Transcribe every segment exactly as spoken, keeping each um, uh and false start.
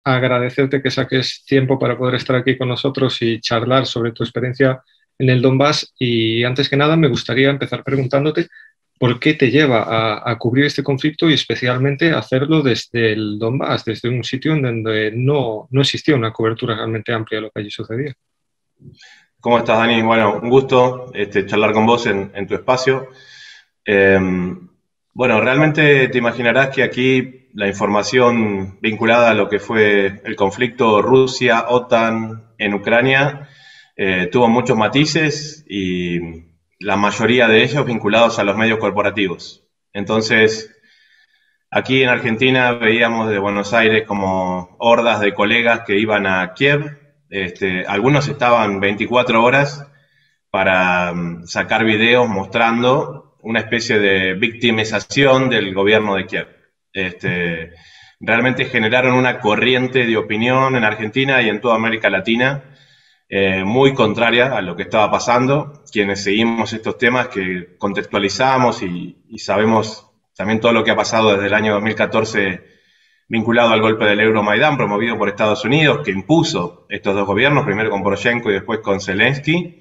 agradecerte que saques tiempo para poder estar aquí con nosotros y charlar sobre tu experiencia en el Donbass. Y antes que nada, me gustaría empezar preguntándote por qué te lleva a, a cubrir este conflicto y especialmente hacerlo desde el Donbass, desde un sitio en donde no, no existía una cobertura realmente amplia de lo que allí sucedía. ¿Cómo estás, Dani? Bueno, un gusto este, charlar con vos en, en tu espacio. Eh, bueno, realmente te imaginarás que aquí la información vinculada a lo que fue el conflicto Rusia-OTAN en Ucrania eh, tuvo muchos matices y la mayoría de ellos vinculados a los medios corporativos. Entonces, aquí en Argentina veíamos de Buenos Aires como hordas de colegas que iban a Kiev. Este, algunos estaban veinticuatro horas para um, sacar videos mostrando una especie de victimización del gobierno de Kiev. Este, realmente generaron una corriente de opinión en Argentina y en toda América Latina eh, muy contraria a lo que estaba pasando. Quienes seguimos estos temas, que contextualizamos y, y sabemos también todo lo que ha pasado desde el año dos mil catorce vinculado al golpe del Euromaidán promovido por Estados Unidos, que impuso estos dos gobiernos, primero con Poroshenko y después con Zelensky.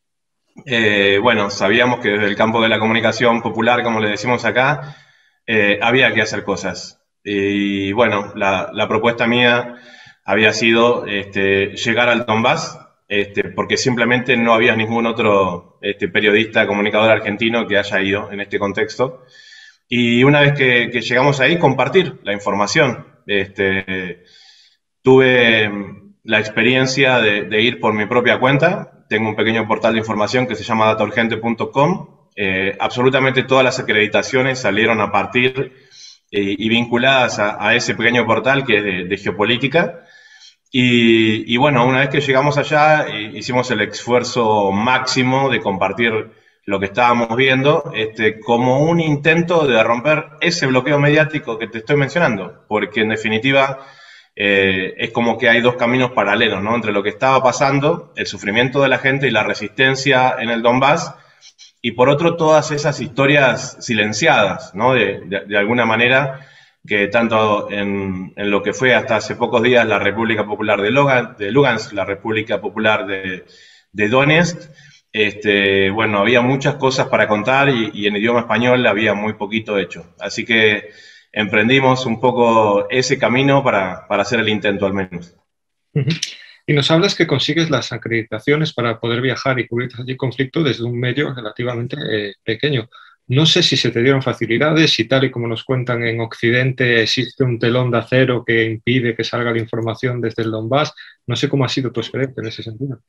Eh, bueno, sabíamos que desde el campo de la comunicación popular, como le decimos acá, eh, había que hacer cosas. Y bueno, la, la propuesta mía había sido este, llegar al Donbass, este, porque simplemente no había ningún otro este, periodista, comunicador argentino que haya ido en este contexto. Y una vez que, que llegamos ahí, compartir la información. Este, tuve la experiencia de, de ir por mi propia cuenta. Tengo un pequeño portal de información que se llama data urgente punto com. Eh, absolutamente todas las acreditaciones salieron a partir eh, y vinculadas a, a ese pequeño portal que es de, de geopolítica. Y, y bueno, una vez que llegamos allá, eh, hicimos el esfuerzo máximo de compartir lo que estábamos viendo, este, como un intento de romper ese bloqueo mediático que te estoy mencionando, porque en definitiva eh, es como que hay dos caminos paralelos, ¿no? Entre lo que estaba pasando, el sufrimiento de la gente y la resistencia en el Donbass, y por otro todas esas historias silenciadas, ¿no? De, de, de alguna manera, que tanto en, en lo que fue hasta hace pocos días la República Popular de, Logan, de Lugansk, la República Popular de, de Donetsk, Este, bueno, había muchas cosas para contar y, y en idioma español había muy poquito hecho. Así que emprendimos un poco ese camino para, para hacer el intento al menos. Uh-huh. Y nos hablas que consigues las acreditaciones para poder viajar y cubrir allí conflicto desde un medio relativamente eh, pequeño. No sé si se te dieron facilidades, si tal y como nos cuentan en Occidente existe un telón de acero que impide que salga la información desde el Donbass. No sé cómo ha sido tu experiencia en ese sentido.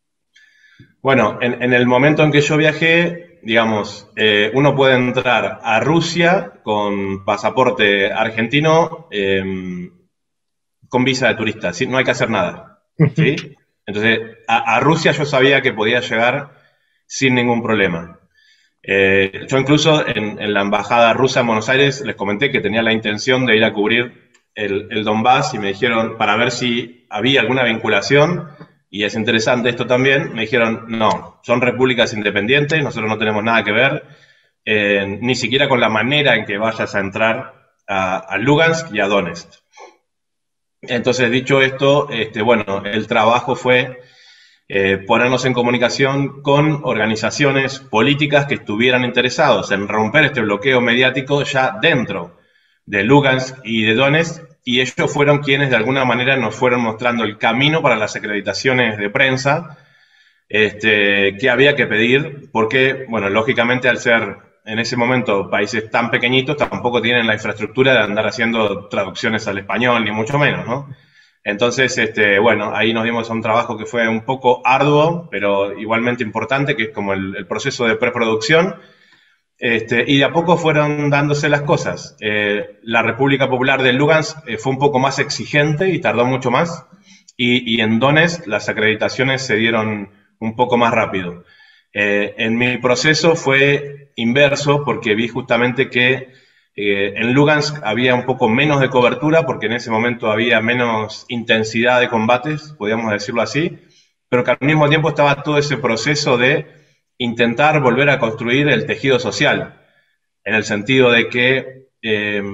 Bueno, en, en el momento en que yo viajé, digamos, eh, uno puede entrar a Rusia con pasaporte argentino eh, con visa de turista, ¿sí? No hay que hacer nada, ¿sí? Entonces, a, a Rusia yo sabía que podía llegar sin ningún problema. Eh, yo incluso en, en la embajada rusa en Buenos Aires les comenté que tenía la intención de ir a cubrir el, el Donbass y me dijeron, para ver si había alguna vinculación. Y es interesante esto también, me dijeron, no, son repúblicas independientes, nosotros no tenemos nada que ver, eh, ni siquiera con la manera en que vayas a entrar a, a Lugansk y a Donetsk. Entonces, dicho esto, este, bueno, el trabajo fue eh, ponernos en comunicación con organizaciones políticas que estuvieran interesados en romper este bloqueo mediático ya dentro de Lugansk y de Donetsk, y ellos fueron quienes de alguna manera nos fueron mostrando el camino para las acreditaciones de prensa este, que había que pedir, porque, bueno, lógicamente al ser en ese momento países tan pequeñitos tampoco tienen la infraestructura de andar haciendo traducciones al español, ni mucho menos, ¿no? Entonces, este, bueno, ahí nos dimos a un trabajo que fue un poco arduo, pero igualmente importante, que es como el, el proceso de preproducción. Este, y de a poco fueron dándose las cosas. Eh, la República Popular de Lugansk eh, fue un poco más exigente y tardó mucho más. Y, y en Donetsk las acreditaciones se dieron un poco más rápido. Eh, en mi proceso fue inverso porque vi justamente que eh, en Lugansk había un poco menos de cobertura porque en ese momento había menos intensidad de combates, podríamos decirlo así, pero que al mismo tiempo estaba todo ese proceso de intentar volver a construir el tejido social, en el sentido de que eh,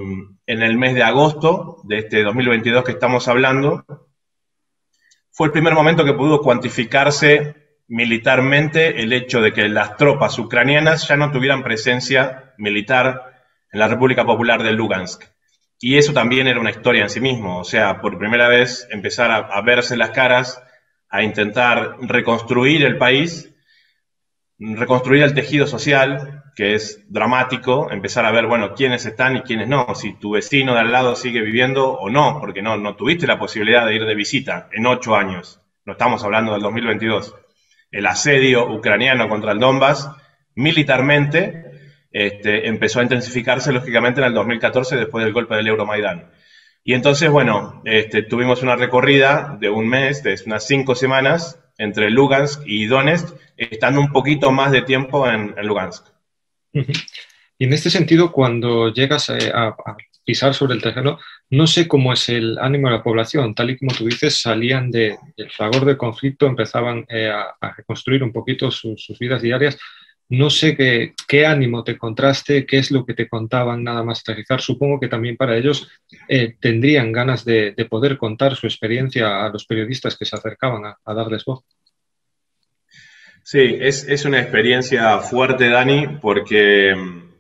en el mes de agosto de este dos mil veintidós que estamos hablando, fue el primer momento que pudo cuantificarse militarmente el hecho de que las tropas ucranianas ya no tuvieran presencia militar en la República Popular de Lugansk. Y eso también era una historia en sí mismo, o sea, por primera vez empezar a, a verse las caras, a intentar reconstruir el país, reconstruir el tejido social, que es dramático, empezar a ver, bueno, quiénes están y quiénes no, si tu vecino de al lado sigue viviendo o no, porque no, no tuviste la posibilidad de ir de visita en ocho años, no estamos hablando del dos mil veintidós. El asedio ucraniano contra el Donbass, militarmente, este, empezó a intensificarse, lógicamente, en el dos mil catorce, después del golpe del Euromaidán. Y entonces, bueno, este, tuvimos una recorrida de un mes, de unas cinco semanas, entre Lugansk y Donetsk, estando un poquito más de tiempo en, en Lugansk. Y en este sentido, cuando llegas a, a pisar sobre el terreno, no sé cómo es el ánimo de la población. Tal y como tú dices, salían de, del fragor del conflicto, empezaban eh, a, a reconstruir un poquito su, sus vidas diarias. No sé qué, qué ánimo te encontraste, qué es lo que te contaban nada más aterrizar. Supongo que también para ellos eh, tendrían ganas de, de poder contar su experiencia a los periodistas que se acercaban a, a darles voz. Sí, es, es una experiencia fuerte, Dani, porque,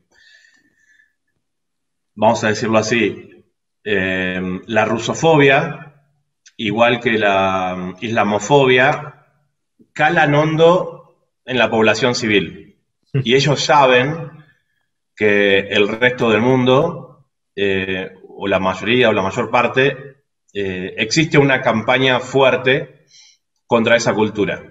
vamos a decirlo así, eh, la rusofobia, igual que la islamofobia, calan hondo en la población civil. Y ellos saben que el resto del mundo, eh, o la mayoría o la mayor parte, eh, existe una campaña fuerte contra esa cultura.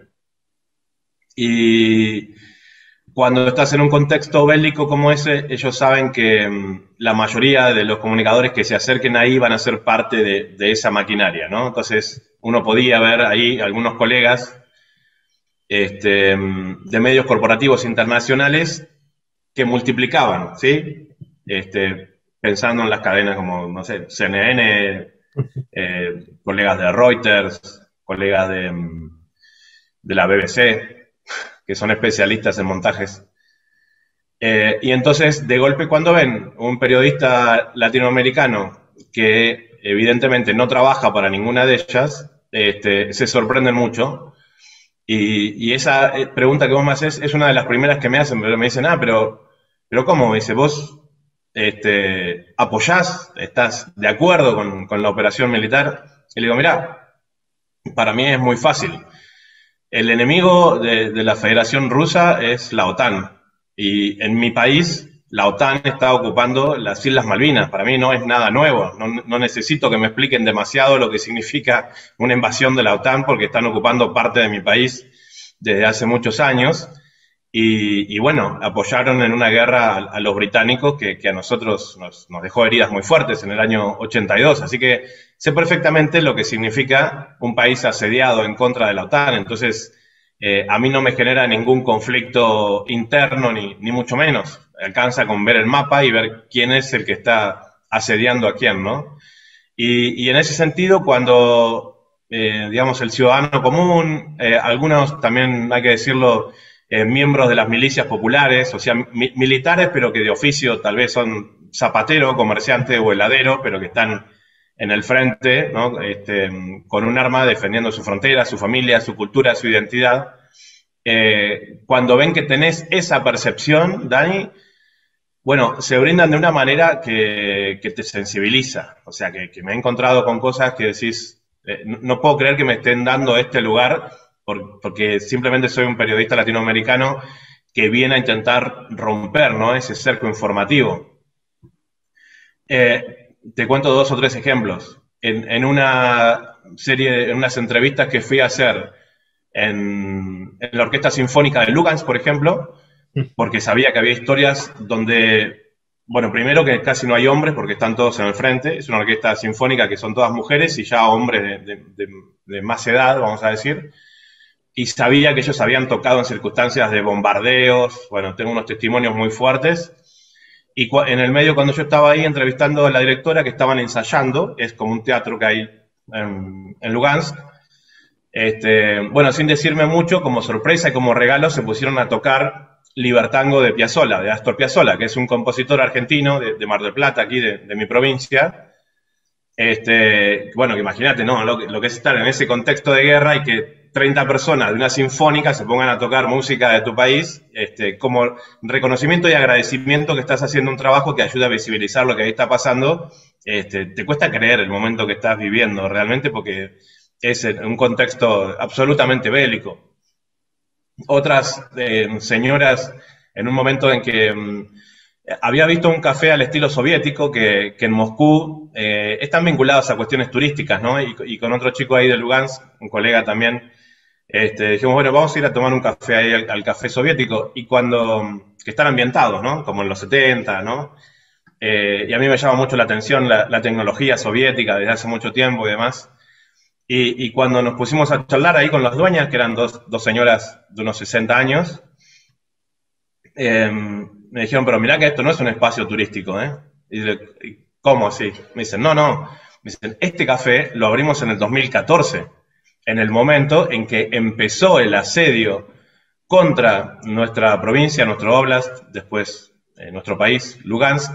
Y cuando estás en un contexto bélico como ese, ellos saben que um, la mayoría de los comunicadores que se acerquen ahí van a ser parte de, de esa maquinaria, ¿no? Entonces, uno podía ver ahí algunos colegas Este, de medios corporativos internacionales que multiplicaban, ¿sí? Este, pensando en las cadenas como, no sé, C N N, eh, colegas de Reuters, colegas de, de la B B C, que son especialistas en montajes. Eh, y entonces, de golpe, cuando ven un periodista latinoamericano que evidentemente no trabaja para ninguna de ellas, este, se sorprenden mucho. Y, y esa pregunta que vos me haces es una de las primeras que me hacen, pero me dicen, ah, pero, pero ¿cómo? Me dice, ¿vos este, apoyás, estás de acuerdo con, con la operación militar? Y le digo, mirá, para mí es muy fácil. El enemigo de, de la Federación Rusa es la OTAN. Y en mi país, la OTAN está ocupando las Islas Malvinas. Para mí no es nada nuevo. No, no necesito que me expliquen demasiado lo que significa una invasión de la OTAN porque están ocupando parte de mi país desde hace muchos años. Y, y bueno, apoyaron en una guerra a, a los británicos que, que a nosotros nos, nos dejó heridas muy fuertes en el año ochenta y dos. Así que sé perfectamente lo que significa un país asediado en contra de la OTAN. Entonces, eh, a mí no me genera ningún conflicto interno, ni, ni mucho menos. Alcanza con ver el mapa y ver quién es el que está asediando a quién, ¿no? Y, y en ese sentido, cuando, eh, digamos, el ciudadano común, eh, algunos también, hay que decirlo, eh, miembros de las milicias populares, o sea, mi militares, pero que de oficio tal vez son zapatero, comerciante o heladero, pero que están en el frente, ¿no? Este, con un arma defendiendo su frontera, su familia, su cultura, su identidad. Eh, cuando ven que tenés esa percepción, Dani, bueno, se brindan de una manera que, que te sensibiliza. O sea, que, que me he encontrado con cosas que decís, eh, no, no puedo creer que me estén dando este lugar por, porque simplemente soy un periodista latinoamericano que viene a intentar romper, ¿no?, ese cerco informativo. Eh, te cuento dos o tres ejemplos. En, en una serie, en unas entrevistas que fui a hacer en, en la Orquesta Sinfónica de Lugansk, por ejemplo, porque sabía que había historias donde, bueno, primero que casi no hay hombres porque están todos en el frente, es una orquesta sinfónica que son todas mujeres y ya hombres de, de, de, de más edad, vamos a decir, y sabía que ellos habían tocado en circunstancias de bombardeos, bueno, tengo unos testimonios muy fuertes, y en el medio cuando yo estaba ahí entrevistando a la directora que estaban ensayando, es como un teatro que hay en, en Lugansk, este, bueno, sin decirme mucho, como sorpresa y como regalo se pusieron a tocar Libertango de Piazzolla, de Astor Piazzolla, que es un compositor argentino de, de Mar del Plata, aquí de, de mi provincia. Este, bueno, que imagínate, ¿no? Lo, lo que es estar en ese contexto de guerra y que treinta personas de una sinfónica se pongan a tocar música de tu país, este, como reconocimiento y agradecimiento que estás haciendo un trabajo que ayuda a visibilizar lo que ahí está pasando. Este, te cuesta creer el momento que estás viviendo realmente porque es un contexto absolutamente bélico. Otras eh, señoras, en un momento en que um, había visto un café al estilo soviético que, que en Moscú eh, están vinculados a cuestiones turísticas, ¿no? Y, y con otro chico ahí de Lugansk, un colega también, este, dijimos, bueno, vamos a ir a tomar un café ahí al, al café soviético, y cuando, que están ambientados, ¿no? Como en los setenta, ¿no? Eh, y a mí me llama mucho la atención la, la tecnología soviética desde hace mucho tiempo y demás. Y, y cuando nos pusimos a charlar ahí con las dueñas, que eran dos, dos señoras de unos sesenta años, eh, me dijeron, pero mirá que esto no es un espacio turístico, ¿eh? Y le, ¿cómo así? Me dicen, no, no. Me dicen, este café lo abrimos en el dos mil catorce, en el momento en que empezó el asedio contra nuestra provincia, nuestro oblast, después eh, nuestro país, Lugansk,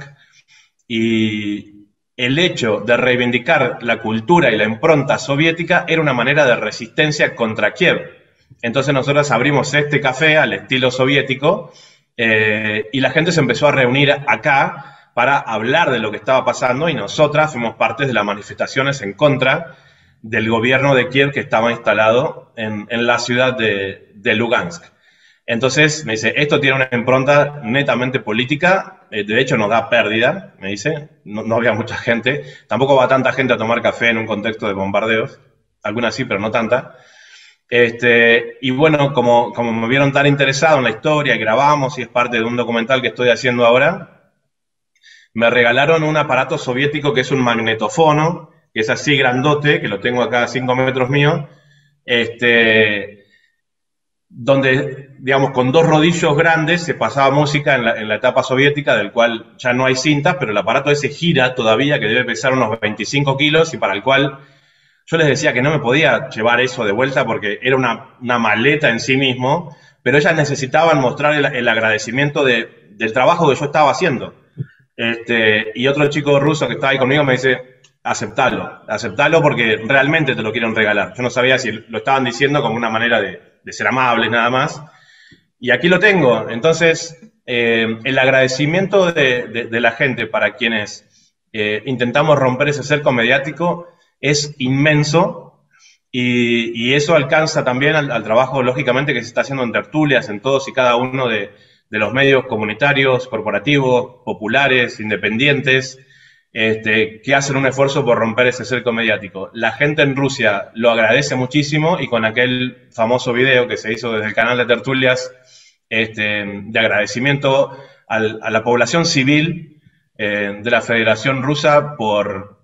y el hecho de reivindicar la cultura y la impronta soviética era una manera de resistencia contra Kiev. Entonces nosotros abrimos este café al estilo soviético, eh, y la gente se empezó a reunir acá para hablar de lo que estaba pasando, y nosotras fuimos parte de las manifestaciones en contra del gobierno de Kiev que estaba instalado en, en la ciudad de, de Lugansk. Entonces me dice, esto tiene una impronta netamente política, eh, de hecho nos da pérdida, me dice, no, no había mucha gente, tampoco va tanta gente a tomar café en un contexto de bombardeos, algunas sí, pero no tanta. Este, y bueno, como, como me vieron tan interesado en la historia, grabamos y es parte de un documental que estoy haciendo ahora, me regalaron un aparato soviético que es un magnetofono, que es así grandote, que lo tengo acá a cinco metros mío, este... donde, digamos, con dos rodillos grandes se pasaba música en la, en la etapa soviética, del cual ya no hay cintas, pero el aparato ese gira todavía, que debe pesar unos veinticinco kilos, y para el cual yo les decía que no me podía llevar eso de vuelta porque era una, una maleta en sí mismo, pero ellas necesitaban mostrar el, el agradecimiento de, del trabajo que yo estaba haciendo. Este, y otro chico ruso que estaba ahí conmigo me dice, aceptalo, aceptalo porque realmente te lo quieren regalar. Yo no sabía si lo estaban diciendo como una manera de, de ser amables nada más. Y aquí lo tengo. Entonces, eh, el agradecimiento de, de, de la gente para quienes eh, intentamos romper ese cerco mediático es inmenso, y, y eso alcanza también al, al trabajo, lógicamente, que se está haciendo en tertulias, en todos y cada uno de, de los medios comunitarios, corporativos, populares, independientes, Este, que hacen un esfuerzo por romper ese cerco mediático. La gente en Rusia lo agradece muchísimo, y con aquel famoso video que se hizo desde el canal de tertulias, este, de agradecimiento al, a la población civil eh, de la Federación Rusa por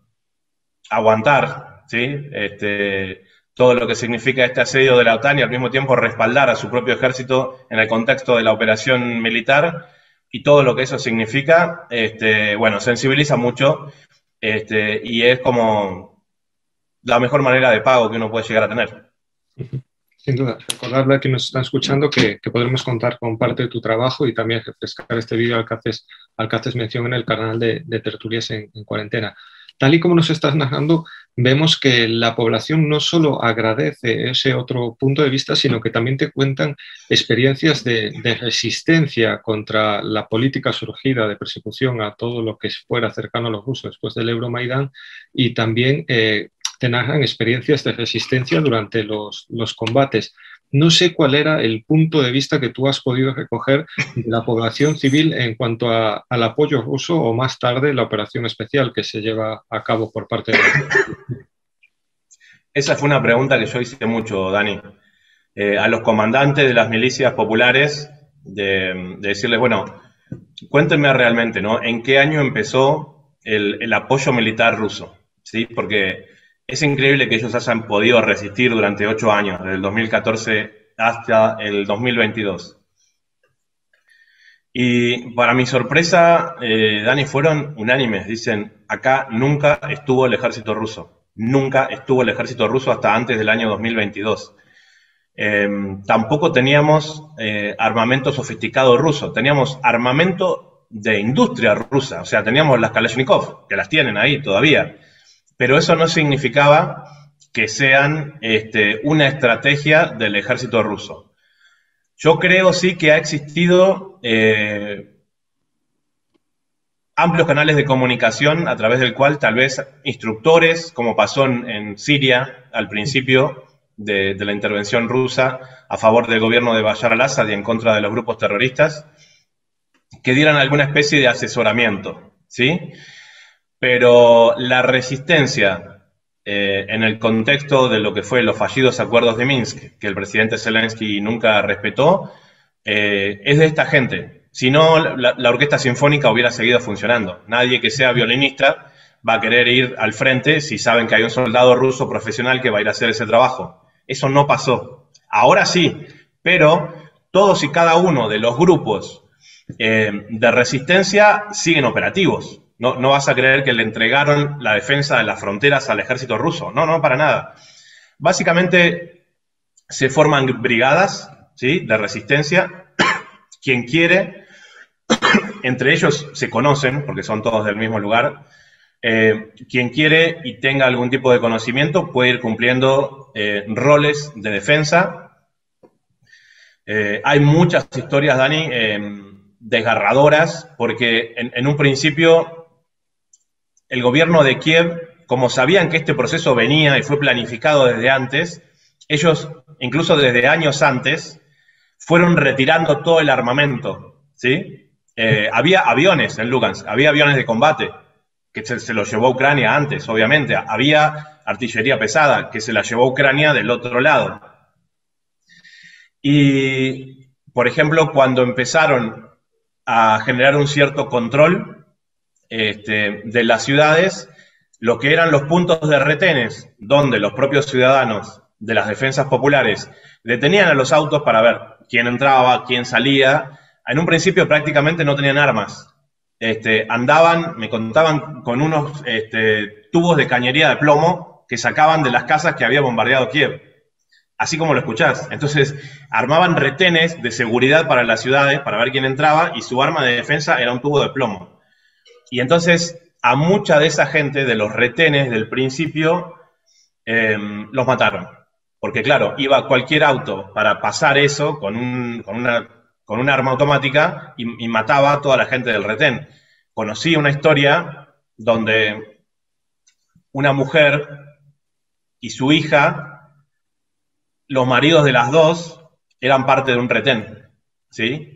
aguantar, ¿sí? Este, todo lo que significa este asedio de la OTAN, y al mismo tiempo respaldar a su propio ejército en el contexto de la operación militar, y todo lo que eso significa, este, bueno, sensibiliza mucho, este, y es como la mejor manera de pago que uno puede llegar a tener. Sin duda, recordarle a quienes nos están escuchando que, que podremos contar con parte de tu trabajo, y también refrescar este vídeo al que haces, al que haces mención en el canal de, de Tertulias en, en Cuarentena. Tal y como nos estás narrando, vemos que la población no solo agradece ese otro punto de vista, sino que también te cuentan experiencias de, de resistencia contra la política surgida de persecución a todo lo que fuera cercano a los rusos después del Euromaidán, y también eh, te narran experiencias de resistencia durante los, los combates. No sé cuál era el punto de vista que tú has podido recoger de la población civil en cuanto a, al apoyo ruso, o más tarde la operación especial que se lleva a cabo por parte de... Esa fue una pregunta que yo hice mucho, Dani. Eh, a los comandantes de las milicias populares, de, de decirles, bueno, cuéntenme realmente, ¿no? ¿En qué año empezó el, el apoyo militar ruso? ¿Sí? Porque es increíble que ellos hayan podido resistir durante ocho años, desde el dos mil catorce hasta el dos mil veintidós. Y para mi sorpresa, eh, Dani, fueron unánimes. Dicen, acá nunca estuvo el ejército ruso. Nunca estuvo el ejército ruso hasta antes del año dos mil veintidós. eh, tampoco teníamos eh, armamento sofisticado ruso, teníamos armamento de industria rusa, o sea, teníamos las Kalashnikov, que las tienen ahí todavía, pero eso no significaba que sean este, una estrategia del ejército ruso. Yo creo sí que ha existido eh, amplios canales de comunicación a través del cual tal vez instructores, como pasó en, en Siria al principio de, de la intervención rusa a favor del gobierno de Bashar al-Assad y en contra de los grupos terroristas, que dieran alguna especie de asesoramiento, ¿sí? Pero la resistencia eh, en el contexto de lo que fue los fallidos acuerdos de Minsk, que el presidente Zelensky nunca respetó, eh, es de esta gente. Si no, la, la orquesta sinfónica hubiera seguido funcionando. Nadie que sea violinista va a querer ir al frente si saben que hay un soldado ruso profesional que va a ir a hacer ese trabajo. Eso no pasó. Ahora sí, pero todos y cada uno de los grupos eh, de resistencia siguen operativos. No, no vas a creer que le entregaron la defensa de las fronteras al ejército ruso. No, no, para nada. Básicamente se forman brigadas, ¿sí?, de resistencia. Quien quiere, entre ellos se conocen, porque son todos del mismo lugar, eh, quien quiere y tenga algún tipo de conocimiento puede ir cumpliendo eh, roles de defensa. Eh, hay muchas historias, Dani, eh, desgarradoras, porque en, en un principio el gobierno de Kiev, como sabían que este proceso venía y fue planificado desde antes, ellos, incluso desde años antes, fueron retirando todo el armamento, ¿sí? Eh, había aviones en Lugansk, había aviones de combate, que se, se los llevó Ucrania antes, obviamente. Había artillería pesada, que se la llevó Ucrania del otro lado. Y, por ejemplo, cuando empezaron a generar un cierto control este, de las ciudades, lo que eran los puntos de retenes, donde los propios ciudadanos de las defensas populares detenían a los autos para ver quién entraba, quién salía. En un principio prácticamente no tenían armas. Este, andaban, me contaban, con unos este, tubos de cañería de plomo que sacaban de las casas que había bombardeado Kiev. Así como lo escuchás. Entonces, armaban retenes de seguridad para las ciudades, para ver quién entraba, y su arma de defensa era un tubo de plomo. Y entonces, a mucha de esa gente, de los retenes del principio, eh, los mataron. Porque claro, iba cualquier auto para pasar eso con, un, con, una, con una arma automática y, y mataba a toda la gente del retén. Conocí una historia donde una mujer y su hija, los maridos de las dos, eran parte de un retén, ¿sí?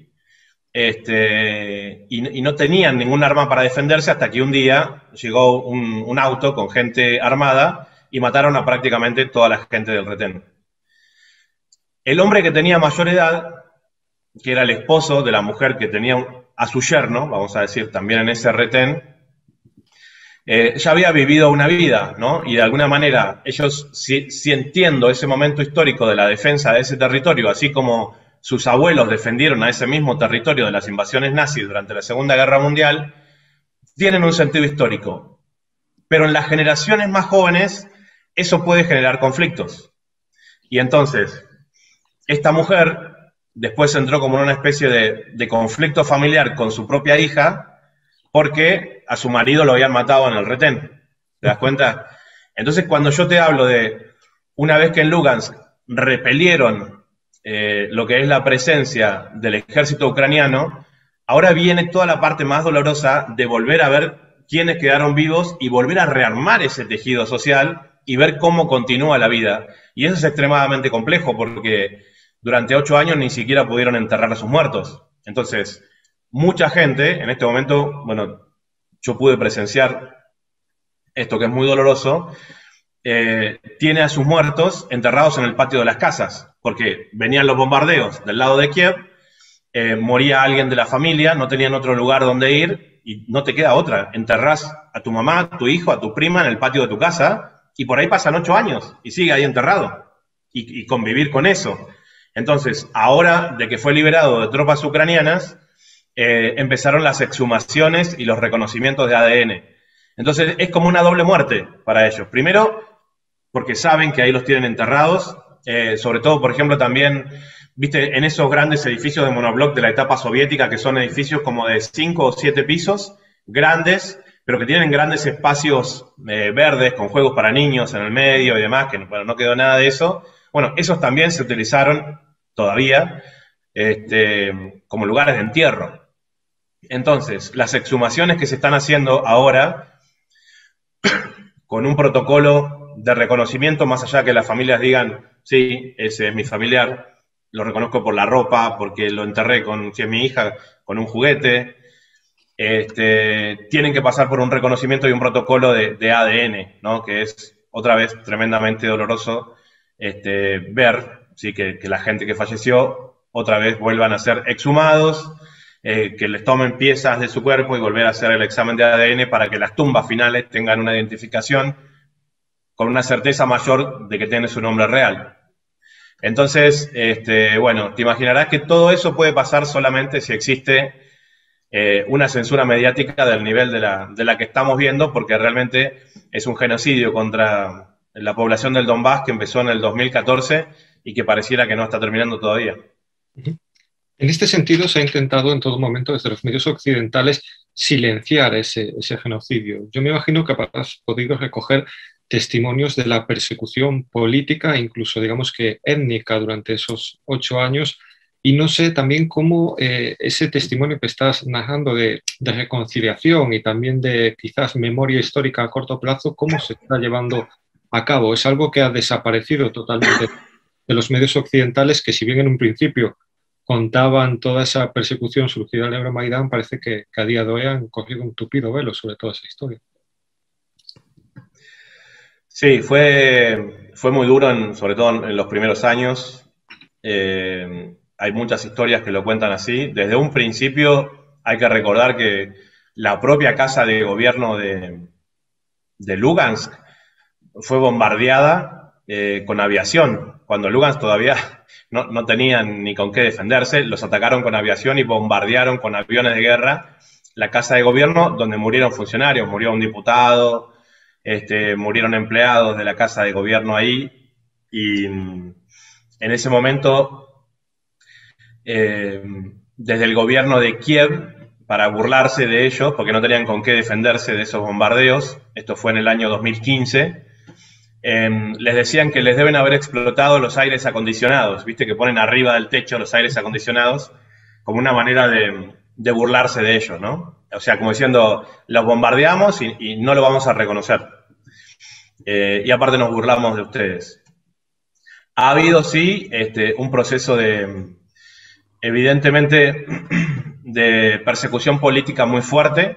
Este, y, y no tenían ningún arma para defenderse hasta que un día llegó un, un auto con gente armada y mataron a prácticamente toda la gente del retén. El hombre que tenía mayor edad, que era el esposo de la mujer que tenía a su yerno, vamos a decir, también en ese retén, eh, ya había vivido una vida, ¿no? Y de alguna manera, ellos, si, si entiendo ese momento histórico de la defensa de ese territorio, así como sus abuelos defendieron a ese mismo territorio de las invasiones nazis durante la Segunda Guerra Mundial, tienen un sentido histórico. Pero en las generaciones más jóvenes, eso puede generar conflictos. Y entonces, esta mujer después entró como en una especie de, de conflicto familiar con su propia hija, porque a su marido lo habían matado en el retén. ¿Te das cuenta? Entonces, cuando yo te hablo de una vez que en Lugansk repelieron eh, lo que es la presencia del ejército ucraniano, ahora viene toda la parte más dolorosa de volver a ver quiénes quedaron vivos y volver a rearmar ese tejido social y ver cómo continúa la vida. Y eso es extremadamente complejo porque durante ocho años ni siquiera pudieron enterrar a sus muertos. Entonces, mucha gente, en este momento, bueno, yo pude presenciar esto que es muy doloroso, eh, tiene a sus muertos enterrados en el patio de las casas, porque venían los bombardeos del lado de Kiev, eh, moría alguien de la familia, no tenían otro lugar donde ir, y no te queda otra. Enterrás a tu mamá, a tu hijo, a tu prima en el patio de tu casa, y por ahí pasan ocho años, y sigue ahí enterrado, y, y convivir con eso. Entonces, ahora de que fue liberado de tropas ucranianas, eh, empezaron las exhumaciones y los reconocimientos de A D N. Entonces, es como una doble muerte para ellos. Primero, porque saben que ahí los tienen enterrados, eh, sobre todo, por ejemplo, también, viste, en esos grandes edificios de monobloc de la etapa soviética, que son edificios como de cinco o siete pisos, grandes, pero que tienen grandes espacios eh, verdes, con juegos para niños en el medio y demás, que bueno, no quedó nada de eso. Bueno, esos también se utilizaron todavía este, como lugares de entierro. Entonces, las exhumaciones que se están haciendo ahora, con un protocolo de reconocimiento, más allá que las familias digan, sí, ese es mi familiar, lo reconozco por la ropa, porque lo enterré con, si es mi hija, con un juguete, este, tienen que pasar por un reconocimiento y un protocolo de, de A D N, ¿no? Que es, otra vez, tremendamente doloroso este, ver, ¿sí? que, que la gente que falleció, otra vez vuelvan a ser exhumados, eh, que les tomen piezas de su cuerpo y volver a hacer el examen de A D N para que las tumbas finales tengan una identificación con una certeza mayor de que tiene su nombre real. Entonces, este, bueno, te imaginarás que todo eso puede pasar solamente si existe eh, una censura mediática del nivel de la, de la que estamos viendo, porque realmente es un genocidio contra la población del Donbass que empezó en el dos mil catorce y que pareciera que no está terminando todavía. En este sentido, se ha intentado en todo momento desde los medios occidentales silenciar ese, ese genocidio. Yo me imagino que habrás podido recoger testimonios de la persecución política, incluso digamos que étnica, durante esos ocho años, y no sé también cómo eh, ese testimonio que estás narrando de, de reconciliación y también de quizás memoria histórica a corto plazo, cómo se está llevando a cabo. Es algo que ha desaparecido totalmente de los medios occidentales, que si bien en un principio contaban toda esa persecución surgida del Euromaidán, parece que, que a día de hoy han cogido un tupido velo sobre toda esa historia. Sí, fue, fue muy duro, en, sobre todo en, en los primeros años. Eh, hay muchas historias que lo cuentan así. Desde un principio hay que recordar que la propia casa de gobierno de, de Lugansk fue bombardeada eh, con aviación. Cuando Lugansk todavía no, no tenían ni con qué defenderse, los atacaron con aviación y bombardearon con aviones de guerra la casa de gobierno, donde murieron funcionarios, murió un diputado, este, murieron empleados de la casa de gobierno ahí, y en ese momento, eh, desde el gobierno de Kiev, para burlarse de ellos, porque no tenían con qué defenderse de esos bombardeos, esto fue en el año dos mil quince, eh, les decían que les deben haber explotado los aires acondicionados, viste que ponen arriba del techo los aires acondicionados, como una manera de, de burlarse de ellos, ¿no? O sea, como diciendo, los bombardeamos y, y no lo vamos a reconocer. Eh, y aparte nos burlamos de ustedes. Ha habido, sí, este, un proceso de, evidentemente, de persecución política muy fuerte,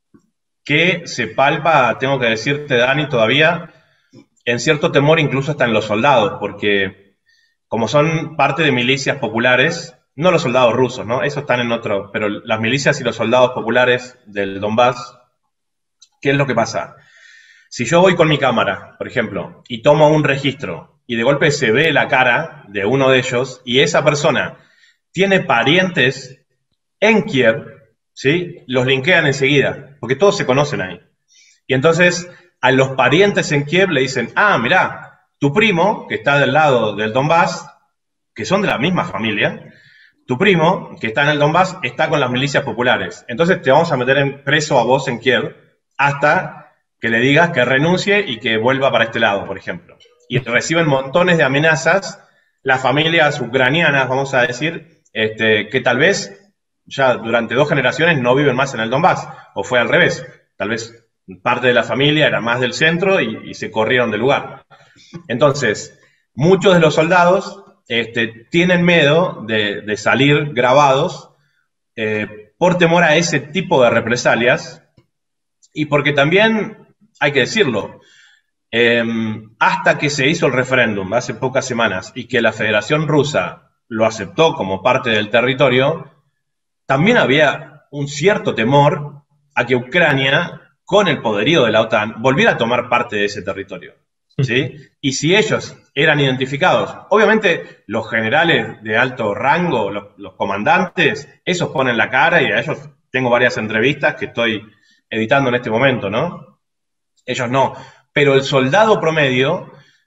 que se palpa, tengo que decirte, Dani, todavía, en cierto temor incluso hasta en los soldados, porque como son parte de milicias populares, no los soldados rusos, ¿no? Esos están en otro, pero las milicias y los soldados populares del Donbass, ¿qué es lo que pasa? Si yo voy con mi cámara, por ejemplo, y tomo un registro, y de golpe se ve la cara de uno de ellos, y esa persona tiene parientes en Kiev, ¿sí? Los linkean enseguida, porque todos se conocen ahí. Y entonces, a los parientes en Kiev le dicen, ah, mirá, tu primo, que está del lado del Donbass, que son de la misma familia, tu primo, que está en el Donbass, está con las milicias populares. Entonces te vamos a meter en preso a vos en Kiev hasta que le digas que renuncie y que vuelva para este lado, por ejemplo. Y reciben montones de amenazas las familias ucranianas, vamos a decir, este, que tal vez ya durante dos generaciones no viven más en el Donbass, o fue al revés. Tal vez parte de la familia era más del centro y, y se corrieron del lugar. Entonces, muchos de los soldados Este, tienen miedo de, de salir grabados eh, por temor a ese tipo de represalias, y porque también, hay que decirlo, eh, hasta que se hizo el referéndum hace pocas semanas y que la Federación Rusa lo aceptó como parte del territorio, también había un cierto temor a que Ucrania, con el poderío de la OTAN, volviera a tomar parte de ese territorio, ¿sí? Y si ellos eran identificados, obviamente los generales de alto rango, los, los comandantes, esos ponen la cara, y a ellos tengo varias entrevistas que estoy editando en este momento, ¿no? Ellos no. Pero el soldado promedio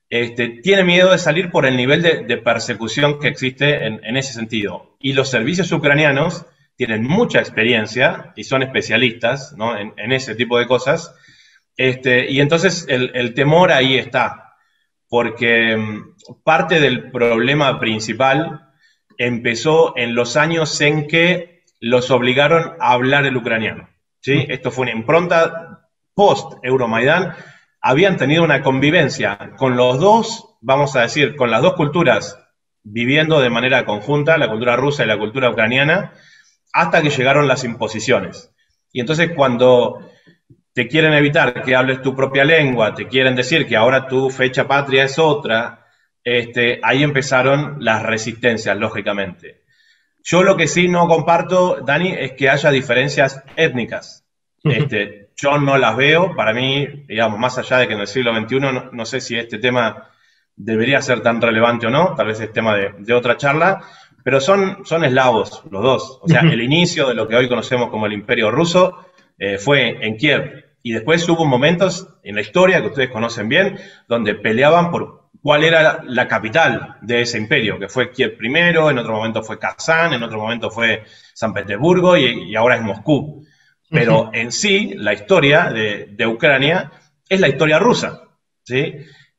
este, tiene miedo de salir por el nivel de, de persecución que existe en, en ese sentido. Y los servicios ucranianos tienen mucha experiencia y son especialistas, ¿no?, en, en ese tipo de cosas. Este, y entonces el, el temor ahí está, porque parte del problema principal empezó en los años en que los obligaron a hablar el ucraniano, ¿sí? Esto fue una impronta post-Euromaidán. Habían tenido una convivencia con los dos, vamos a decir, con las dos culturas viviendo de manera conjunta, la cultura rusa y la cultura ucraniana, hasta que llegaron las imposiciones. Y entonces cuando te quieren evitar que hables tu propia lengua, te quieren decir que ahora tu fecha patria es otra, este, ahí empezaron las resistencias, lógicamente. Yo lo que sí no comparto, Dani, es que haya diferencias étnicas. Este, yo no las veo. Para mí, digamos, más allá de que en el siglo veintiuno, no, no sé si este tema debería ser tan relevante o no, tal vez es tema de, de otra charla, pero son, son eslavos los dos. O sea, el inicio de lo que hoy conocemos como el Imperio Ruso eh, fue en Kiev. Y después hubo momentos en la historia que ustedes conocen bien, donde peleaban por cuál era la, la capital de ese imperio, que fue Kiev primero, en otro momento fue Kazán, en otro momento fue San Petersburgo y, y ahora es Moscú. Pero uh-huh. en sí, la historia de, de Ucrania es la historia rusa, ¿sí?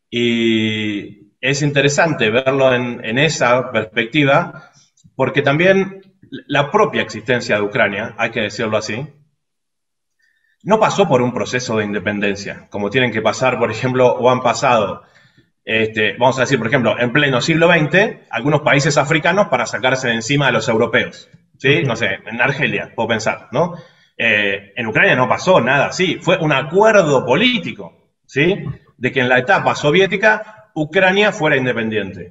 Y es interesante verlo en, en esa perspectiva, porque también la propia existencia de Ucrania, hay que decirlo así, no pasó por un proceso de independencia, como tienen que pasar, por ejemplo, o han pasado, este, vamos a decir, por ejemplo, en pleno siglo veinte, algunos países africanos para sacarse de encima de los europeos, ¿sí? No sé, en Argelia, puedo pensar, ¿no? Eh, en Ucrania no pasó nada así, fue un acuerdo político, ¿sí?, de que en la etapa soviética Ucrania fuera independiente.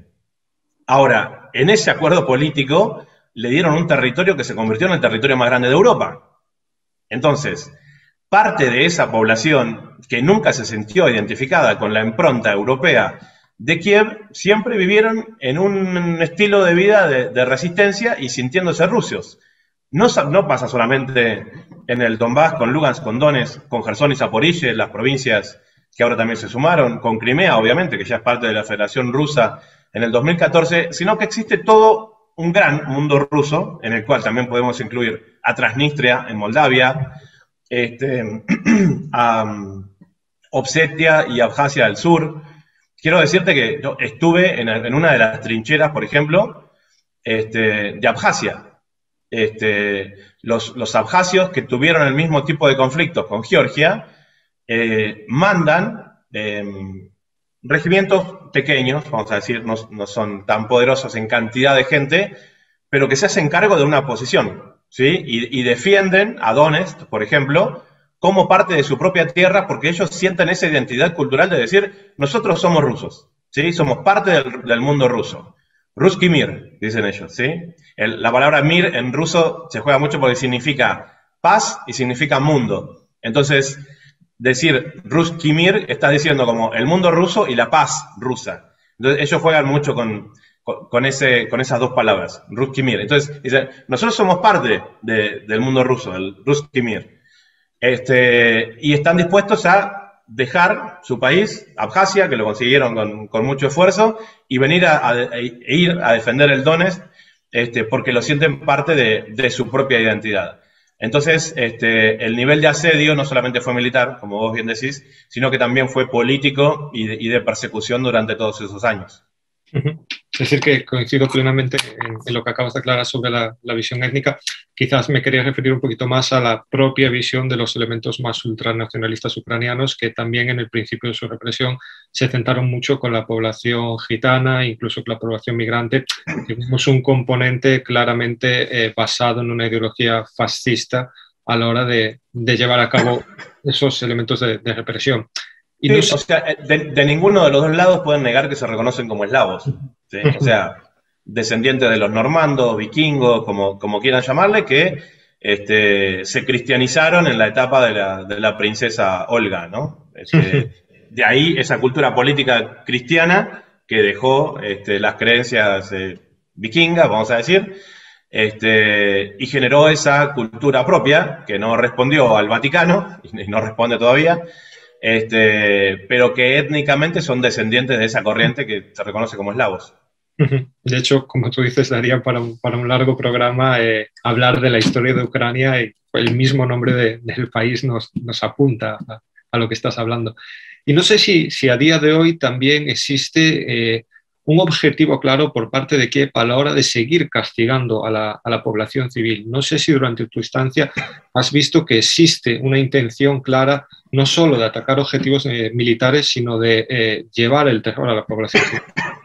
Ahora, en ese acuerdo político le dieron un territorio que se convirtió en el territorio más grande de Europa. Entonces, parte de esa población que nunca se sintió identificada con la impronta europea de Kiev, siempre vivieron en un estilo de vida de, de resistencia y sintiéndose rusos. No, no pasa solamente en el Donbass, con Lugansk, con Donetsk, con Jersón y Zaporizhia, las provincias que ahora también se sumaron, con Crimea, obviamente, que ya es parte de la Federación Rusa en el dos mil catorce, sino que existe todo un gran mundo ruso, en el cual también podemos incluir a Transnistria en Moldavia, este, a um, Osetia y Abjasia del Sur. Quiero decirte que yo estuve en, en una de las trincheras, por ejemplo, este, de Abjasia. Este, los, los abjasios que tuvieron el mismo tipo de conflictos con Georgia, eh, mandan eh, regimientos pequeños, vamos a decir, no, no son tan poderosos en cantidad de gente, pero que se hacen cargo de una posición, ¿sí? Y, y defienden a Donetsk, por ejemplo, como parte de su propia tierra, porque ellos sienten esa identidad cultural de decir, nosotros somos rusos, ¿sí? Somos parte del, del mundo ruso. Ruski Mir, dicen ellos, ¿sí? El, la palabra mir en ruso se juega mucho porque significa paz y significa mundo. Entonces, decir Ruski Mir estás diciendo como el mundo ruso y la paz rusa. Entonces, ellos juegan mucho con, con, con, ese, con esas dos palabras, Ruski Mir. Entonces, dicen, nosotros somos parte de, del mundo ruso, el Ruski Mir. Este, y están dispuestos a dejar su país, Abjasia, que lo consiguieron con, con mucho esfuerzo, y venir a, a, a ir a defender el Donetsk, este, porque lo sienten parte de, de su propia identidad. Entonces, este, el nivel de asedio no solamente fue militar, como vos bien decís, sino que también fue político y de, y de persecución durante todos esos años. Uh-huh. Es decir, que coincido plenamente en, en lo que acabas de aclarar sobre la, la visión étnica. Quizás me quería referir un poquito más a la propia visión de los elementos más ultranacionalistas ucranianos, que también en el principio de su represión se centraron mucho con la población gitana, incluso con la población migrante. Tenemos un componente claramente eh, basado en una ideología fascista a la hora de, de llevar a cabo esos elementos de, de represión. Y sí, no sé... O sea, de, de ninguno de los dos lados pueden negar que se reconocen como eslavos, ¿sí? O sea, descendientes de los normandos, vikingos, como, como quieran llamarle, que este, se cristianizaron en la etapa de la, de la princesa Olga, ¿no? Este, de ahí esa cultura política cristiana que dejó este, las creencias eh, vikingas, vamos a decir, este, y generó esa cultura propia que no respondió al Vaticano, y no responde todavía, este, pero que étnicamente son descendientes de esa corriente que se reconoce como eslavos. De hecho, como tú dices, daría para un, para un largo programa eh, hablar de la historia de Ucrania, y el mismo nombre de, del país nos, nos apunta a, a lo que estás hablando. Y no sé si, si a día de hoy también existe eh, un objetivo claro por parte de Kiev a la hora de seguir castigando a la, a la población civil. No sé si durante tu estancia has visto que existe una intención clara no solo de atacar objetivos eh, militares, sino de eh, llevar el terror a la población civil.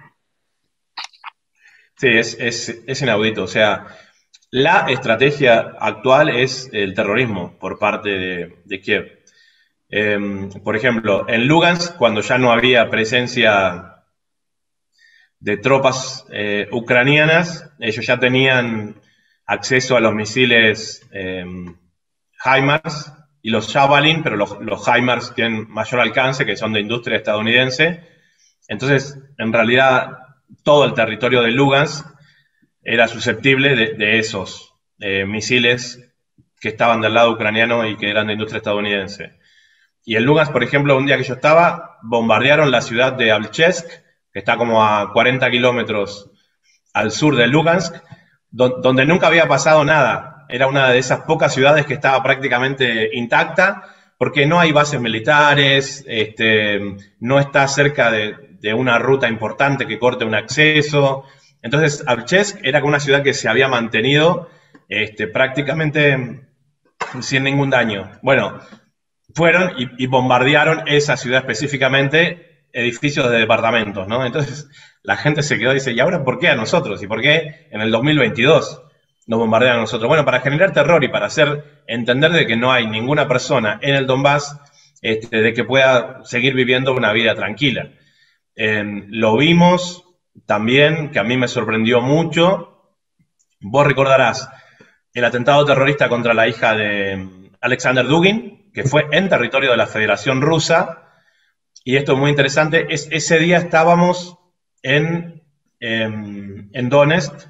Sí, es, es, es inaudito. O sea, la estrategia actual es el terrorismo por parte de, de Kiev. Eh, por ejemplo, en Lugansk, cuando ya no había presencia de tropas eh, ucranianas, ellos ya tenían acceso a los misiles eh, HIMARS y los Javelin, pero los, los HIMARS tienen mayor alcance, que son de industria estadounidense. Entonces, en realidad, todo el territorio de Lugansk era susceptible de, de esos eh, misiles que estaban del lado ucraniano y que eran de industria estadounidense. Y en Lugansk, por ejemplo, un día que yo estaba, bombardearon la ciudad de Abchesk, que está como a cuarenta kilómetros al sur de Lugansk, do, donde nunca había pasado nada. Era una de esas pocas ciudades que estaba prácticamente intacta, porque no hay bases militares, este, no está cerca de, de una ruta importante que corte un acceso. Entonces, Abchesk era una ciudad que se había mantenido este, prácticamente sin ningún daño. Bueno, fueron y, y bombardearon esa ciudad específicamente, edificios de departamentos, ¿no? Entonces, la gente se quedó y dice, ¿y ahora por qué a nosotros? ¿Y por qué en el dos mil veintidós nos bombardean a nosotros? Bueno, para generar terror y para hacer entender de que no hay ninguna persona en el Donbass este, de que pueda seguir viviendo una vida tranquila. Eh, lo vimos también, que a mí me sorprendió mucho. Vos recordarás el atentado terrorista contra la hija de Alexander Dugin, que fue en territorio de la Federación Rusa. Y esto es muy interesante. Es, ese día estábamos en, eh, en Donetsk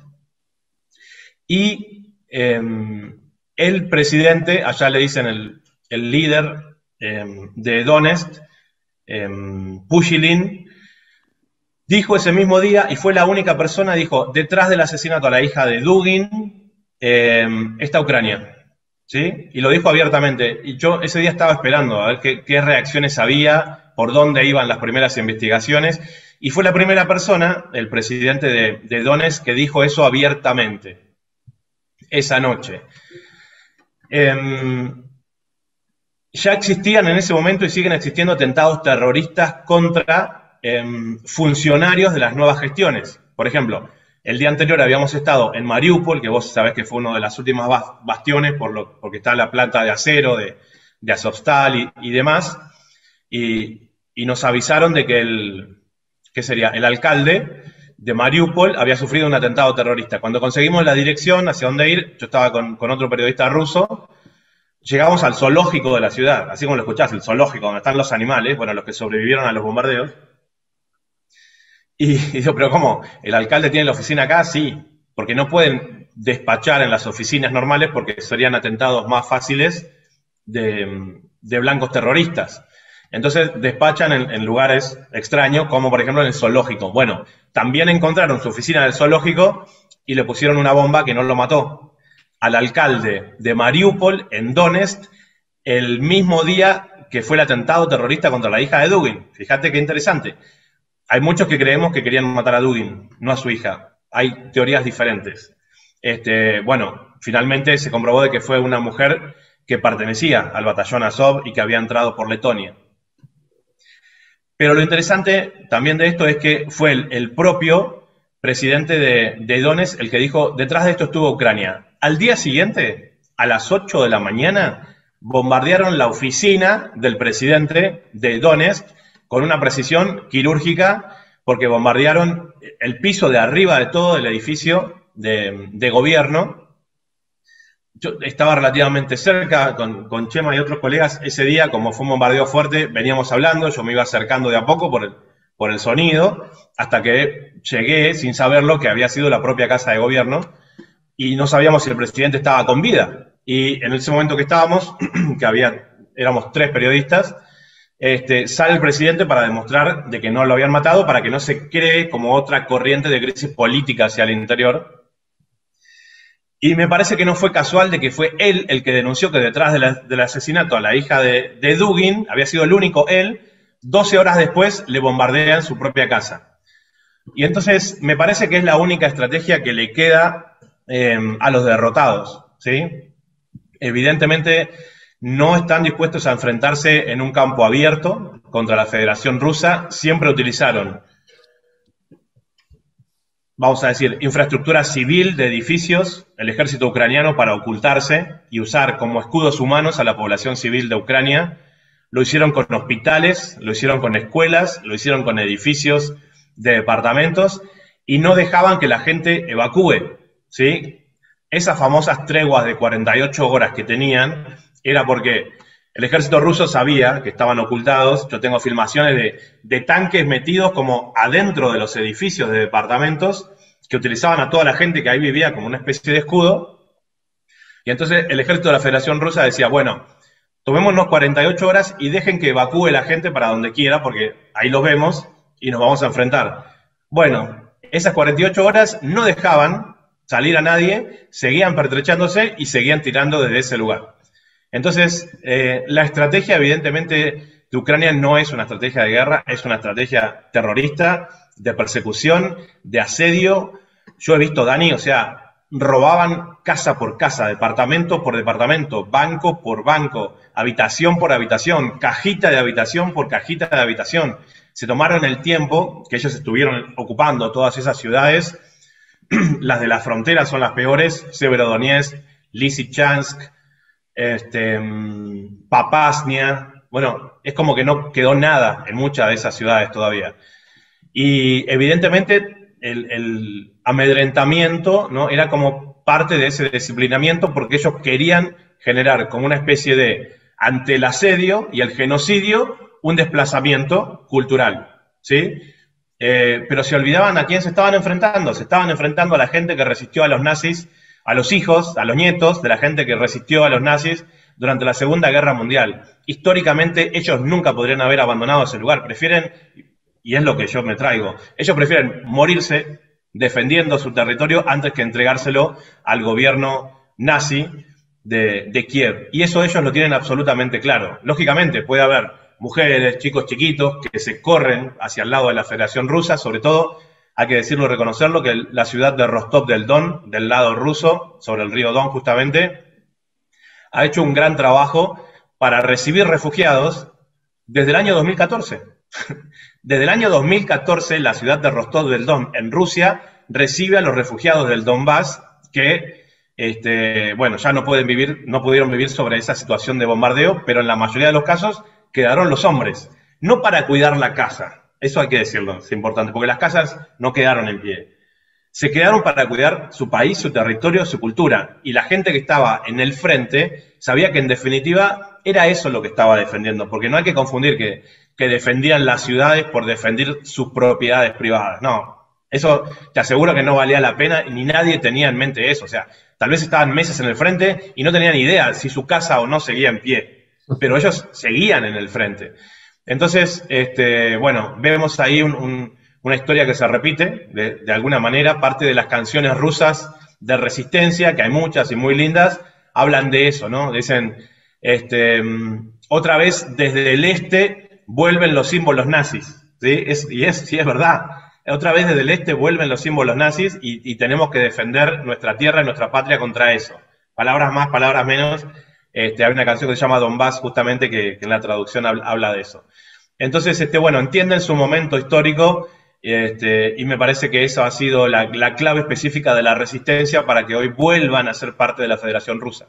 y eh, el presidente, allá le dicen el, el líder eh, de Donetsk, eh, Pushilin, dijo ese mismo día, y fue la única persona, dijo, detrás del asesinato a la hija de Dugin eh, está Ucrania. ¿Sí? Y lo dijo abiertamente. Y yo ese día estaba esperando a ver qué, qué reacciones había, por dónde iban las primeras investigaciones. Y fue la primera persona, el presidente de, de Donetsk, que dijo eso abiertamente esa noche. Eh, ya existían en ese momento y siguen existiendo atentados terroristas contra eh, funcionarios de las nuevas gestiones. Por ejemplo, el día anterior habíamos estado en Mariupol, que vos sabés que fue uno de las últimas bastiones por lo, porque está la planta de acero de, de Azovstal y, y demás, y, y nos avisaron de que el, ¿qué sería? El alcalde de Mariupol había sufrido un atentado terrorista. Cuando conseguimos la dirección hacia dónde ir, yo estaba con, con otro periodista ruso, llegamos al zoológico de la ciudad, así como lo escuchás, el zoológico, donde están los animales, bueno, los que sobrevivieron a los bombardeos. Y, y digo, pero ¿cómo? ¿El alcalde tiene la oficina acá? Sí, porque no pueden despachar en las oficinas normales porque serían atentados más fáciles de, de blancos terroristas. Entonces despachan en, en lugares extraños, como por ejemplo en el zoológico. Bueno, también encontraron su oficina del zoológico y le pusieron una bomba que no lo mató al alcalde de Mariupol, en Donetsk, el mismo día que fue el atentado terrorista contra la hija de Dugin. Fíjate qué interesante. Hay muchos que creemos que querían matar a Dugin, no a su hija. Hay teorías diferentes. Este, bueno, finalmente se comprobó de que fue una mujer que pertenecía al batallón Azov y que había entrado por Letonia. Pero lo interesante también de esto es que fue el, el propio presidente de, de Donetsk el que dijo, detrás de esto estuvo Ucrania. Al día siguiente, a las ocho de la mañana, bombardearon la oficina del presidente de Donetsk con una precisión quirúrgica, porque bombardearon el piso de arriba de todo el edificio de, de gobierno. Yo estaba relativamente cerca con, con Chema y otros colegas ese día, como fue un bombardeo fuerte, veníamos hablando, yo me iba acercando de a poco por el, por el sonido, hasta que llegué, sin saberlo, que había sido la propia casa de gobierno, y no sabíamos si el presidente estaba con vida. Y en ese momento que estábamos, que había, éramos tres periodistas, este, sale el presidente para demostrar de que no lo habían matado, para que no se cree como otra corriente de crisis política hacia el interior. Y me parece que no fue casual de que fue él el que denunció que detrás de la, del asesinato a la hija de, de Dugin, había sido el único él, doce horas después le bombardean su propia casa. Y entonces me parece que es la única estrategia que le queda eh, a los derrotados, ¿sí? Evidentemente no están dispuestos a enfrentarse en un campo abierto contra la Federación Rusa, siempre utilizaron, vamos a decir, infraestructura civil de edificios, el ejército ucraniano para ocultarse y usar como escudos humanos a la población civil de Ucrania. Lo hicieron con hospitales, lo hicieron con escuelas, lo hicieron con edificios de departamentos y no dejaban que la gente evacúe, ¿sí? Esas famosas treguas de cuarenta y ocho horas que tenían era porque el ejército ruso sabía que estaban ocultados. Yo tengo filmaciones de, de tanques metidos como adentro de los edificios de departamentos que utilizaban a toda la gente que ahí vivía como una especie de escudo. Y entonces el ejército de la Federación Rusa decía, bueno, tomémonos cuarenta y ocho horas y dejen que evacúe la gente para donde quiera, porque ahí los vemos y nos vamos a enfrentar. Bueno, esas cuarenta y ocho horas no dejaban salir a nadie, seguían pertrechándose y seguían tirando desde ese lugar. Entonces, eh, la estrategia evidentemente de Ucrania no es una estrategia de guerra, es una estrategia terrorista, de persecución, de asedio. Yo he visto, Dani, o sea, robaban casa por casa, departamento por departamento, banco por banco, habitación por habitación, cajita de habitación por cajita de habitación. Se tomaron el tiempo que ellos estuvieron ocupando todas esas ciudades. Las de la frontera son las peores, Severodonetsk, Lysychansk, este, Papasnia. Bueno, es como que no quedó nada en muchas de esas ciudades todavía. Y evidentemente el, el amedrentamiento, ¿no?, era como parte de ese disciplinamiento porque ellos querían generar como una especie de, ante el asedio y el genocidio, un desplazamiento cultural, ¿sí? Eh, pero se olvidaban a quién se estaban enfrentando. Se estaban enfrentando a la gente que resistió a los nazis, a los hijos, a los nietos de la gente que resistió a los nazis durante la Segunda Guerra Mundial. Históricamente ellos nunca podrían haber abandonado ese lugar. Prefieren, y es lo que yo me traigo, ellos prefieren morirse defendiendo su territorio antes que entregárselo al gobierno nazi de, de Kiev. Y eso ellos lo tienen absolutamente claro. Lógicamente puede haber mujeres, chicos chiquitos que se corren hacia el lado de la Federación Rusa, sobre todo, hay que decirlo y reconocerlo, que la ciudad de Rostov del Don, del lado ruso, sobre el río Don justamente, ha hecho un gran trabajo para recibir refugiados desde el año dos mil catorce. Desde el año dos mil catorce, la ciudad de Rostov del Don, en Rusia, recibe a los refugiados del Donbass que, este, bueno, ya no pueden vivir, no pudieron vivir sobre esa situación de bombardeo, pero en la mayoría de los casos quedaron los hombres, no para cuidar la casa, eso hay que decirlo, es importante, porque las casas no quedaron en pie, se quedaron para cuidar su país, su territorio, su cultura, y la gente que estaba en el frente sabía que en definitiva era eso lo que estaba defendiendo, porque no hay que confundir que, que defendían las ciudades por defender sus propiedades privadas, no, eso te aseguro que no valía la pena, ni nadie tenía en mente eso, o sea, tal vez estaban meses en el frente y no tenían idea si su casa o no seguía en pie, pero ellos seguían en el frente. Entonces, este, bueno, vemos ahí un, un, una historia que se repite, de, de alguna manera, parte de las canciones rusas de resistencia, que hay muchas y muy lindas, hablan de eso, ¿no? Dicen, este, otra vez desde el este vuelven los símbolos nazis, ¿sí? Es, y es, sí, es verdad. Otra vez desde el este vuelven los símbolos nazis y, y tenemos que defender nuestra tierra y nuestra patria contra eso. Palabras más, palabras menos. Este, hay una canción que se llama Donbass, justamente, que, que en la traducción habla, habla de eso. Entonces, este, bueno, entienden su momento histórico este, y me parece que esa ha sido la, la clave específica de la resistencia para que hoy vuelvan a ser parte de la Federación Rusa.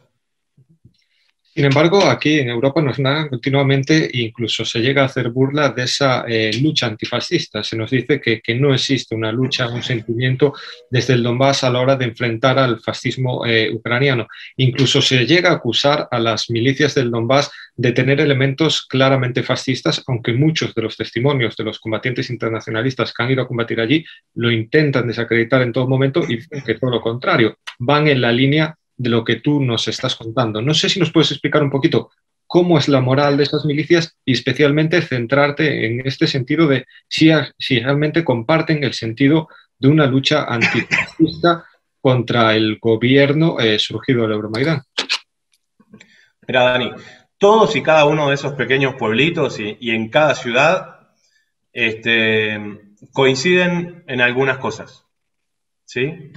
Sin embargo, aquí en Europa nos nadan continuamente, incluso se llega a hacer burla de esa eh, lucha antifascista. Se nos dice que, que no existe una lucha, un sentimiento desde el Donbass a la hora de enfrentar al fascismo eh, ucraniano. Incluso se llega a acusar a las milicias del Donbass de tener elementos claramente fascistas, aunque muchos de los testimonios de los combatientes internacionalistas que han ido a combatir allí lo intentan desacreditar en todo momento y que todo lo contrario, van en la línea de lo que tú nos estás contando. No sé si nos puedes explicar un poquito cómo es la moral de esas milicias y especialmente centrarte en este sentido de si, si realmente comparten el sentido de una lucha antifascista contra el gobierno eh, surgido del Euromaidán. Mira, Dani, todos y cada uno de esos pequeños pueblitos y, y en cada ciudad este, coinciden en algunas cosas, ¿sí?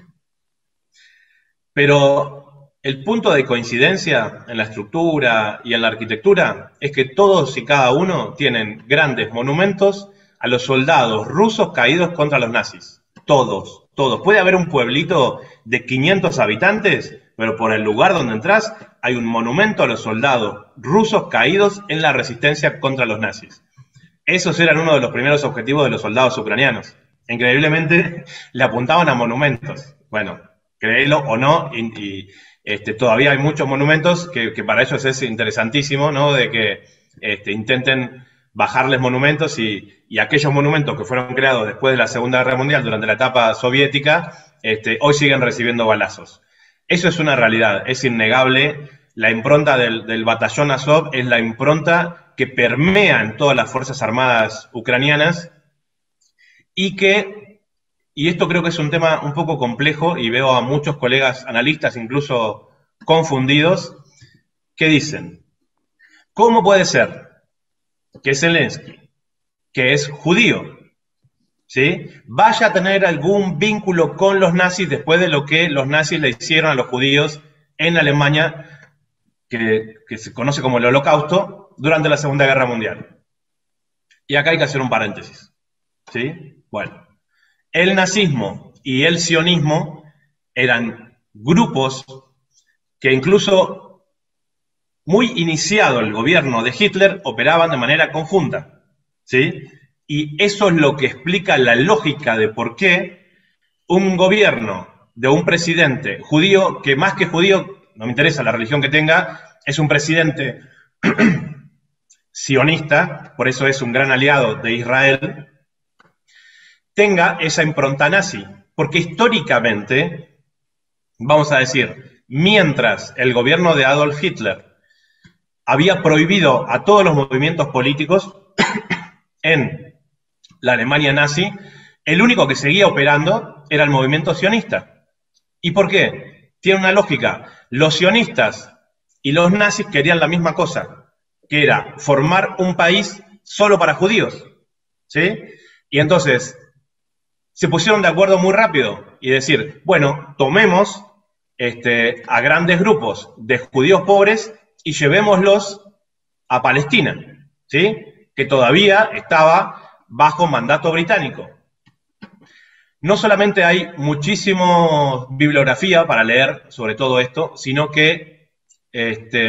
Pero el punto de coincidencia en la estructura y en la arquitectura es que todos y cada uno tienen grandes monumentos a los soldados rusos caídos contra los nazis. Todos, todos. Puede haber un pueblito de quinientos habitantes, pero por el lugar donde entras hay un monumento a los soldados rusos caídos en la resistencia contra los nazis. Esos eran uno de los primeros objetivos de los soldados ucranianos. Increíblemente le apuntaban a monumentos. Bueno, créelo o no, y, y este, todavía hay muchos monumentos que, que para ellos es interesantísimo, ¿no? De que este, intenten bajarles monumentos y, y aquellos monumentos que fueron creados después de la Segunda Guerra Mundial, durante la etapa soviética, este, hoy siguen recibiendo balazos. Eso es una realidad, es innegable. La impronta del, del batallón Azov es la impronta que permea en todas las Fuerzas Armadas ucranianas y que, y esto creo que es un tema un poco complejo y veo a muchos colegas analistas incluso confundidos, que dicen, ¿cómo puede ser que Zelensky, que es judío, ¿sí?, vaya a tener algún vínculo con los nazis después de lo que los nazis le hicieron a los judíos en Alemania, que, que se conoce como el Holocausto, durante la Segunda Guerra Mundial? Y acá hay que hacer un paréntesis, ¿sí? Bueno, el nazismo y el sionismo eran grupos que incluso muy iniciado el gobierno de Hitler operaban de manera conjunta, ¿sí? Y eso es lo que explica la lógica de por qué un gobierno de un presidente judío, que más que judío, no me interesa la religión que tenga, es un presidente sionista, por eso es un gran aliado de Israel, tenga esa impronta nazi. Porque históricamente, vamos a decir, mientras el gobierno de Adolf Hitler había prohibido a todos los movimientos políticos en la Alemania nazi, el único que seguía operando era el movimiento sionista. ¿Y por qué? Tiene una lógica. Los sionistas y los nazis querían la misma cosa, que era formar un país solo para judíos, ¿sí? Y entonces se pusieron de acuerdo muy rápido y decir, bueno, tomemos este, a grandes grupos de judíos pobres y llevémoslos a Palestina, ¿sí?, que todavía estaba bajo mandato británico. No solamente hay muchísima bibliografía para leer sobre todo esto, sino que este,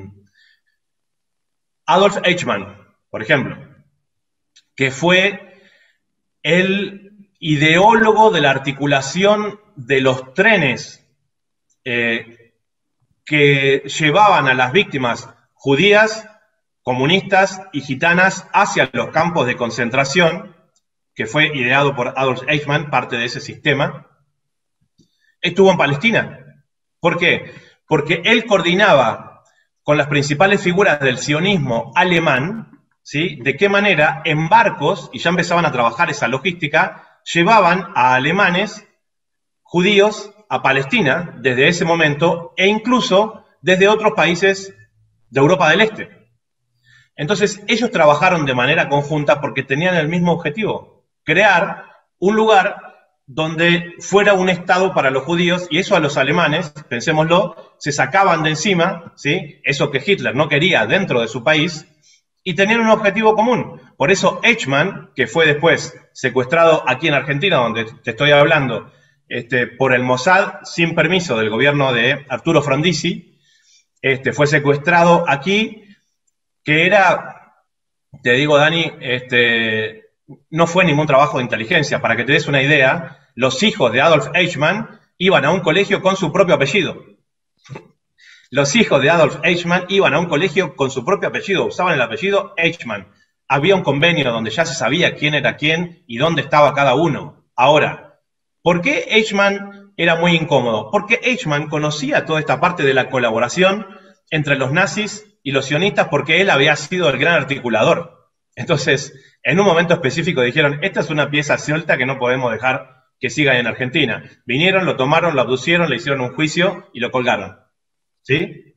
Adolf Eichmann, por ejemplo, que fue el ideólogo de la articulación de los trenes eh, que llevaban a las víctimas judías, comunistas y gitanas hacia los campos de concentración, que fue ideado por Adolf Eichmann, parte de ese sistema, estuvo en Palestina. ¿Por qué? Porque él coordinaba con las principales figuras del sionismo alemán, ¿sí?, de qué manera en barcos, y ya empezaban a trabajar esa logística, llevaban a alemanes judíos a Palestina desde ese momento, e incluso desde otros países de Europa del Este. Entonces, ellos trabajaron de manera conjunta porque tenían el mismo objetivo: crear un lugar donde fuera un estado para los judíos, y eso a los alemanes, pensémoslo, se sacaban de encima, ¿sí?, eso que Hitler no quería dentro de su país, y tenían un objetivo común. Por eso Eichmann, que fue después secuestrado aquí en Argentina, donde te estoy hablando, este, por el Mossad, sin permiso del gobierno de Arturo Frondizi, este, fue secuestrado aquí, que era, te digo, Dani, este, no fue ningún trabajo de inteligencia. Para que te des una idea, los hijos de Adolf Eichmann iban a un colegio con su propio apellido. Los hijos de Adolf Eichmann iban a un colegio con su propio apellido, usaban el apellido Eichmann. Había un convenio donde ya se sabía quién era quién y dónde estaba cada uno. Ahora, ¿por qué Eichmann era muy incómodo? Porque Eichmann conocía toda esta parte de la colaboración entre los nazis y los sionistas porque él había sido el gran articulador. Entonces, en un momento específico dijeron, esta es una pieza suelta que no podemos dejar que siga en Argentina. Vinieron, lo tomaron, lo abducieron, le hicieron un juicio y lo colgaron. ¿Sí?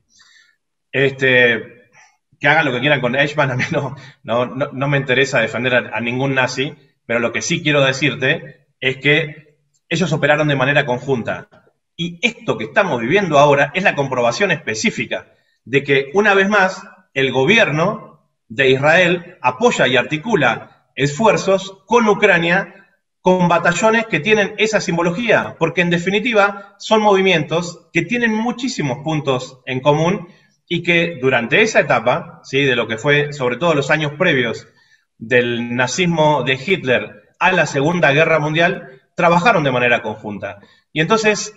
Este, que hagan lo que quieran con Eichmann, a mí no, no, no, no me interesa defender a, a ningún nazi, pero lo que sí quiero decirte es que ellos operaron de manera conjunta. Y esto que estamos viviendo ahora es la comprobación específica de que, una vez más, el gobierno de Israel apoya y articula esfuerzos con Ucrania, con batallones que tienen esa simbología, porque en definitiva son movimientos que tienen muchísimos puntos en común y que durante esa etapa, ¿sí?, de lo que fue sobre todo los años previos del nazismo de Hitler a la Segunda Guerra Mundial, trabajaron de manera conjunta. Y entonces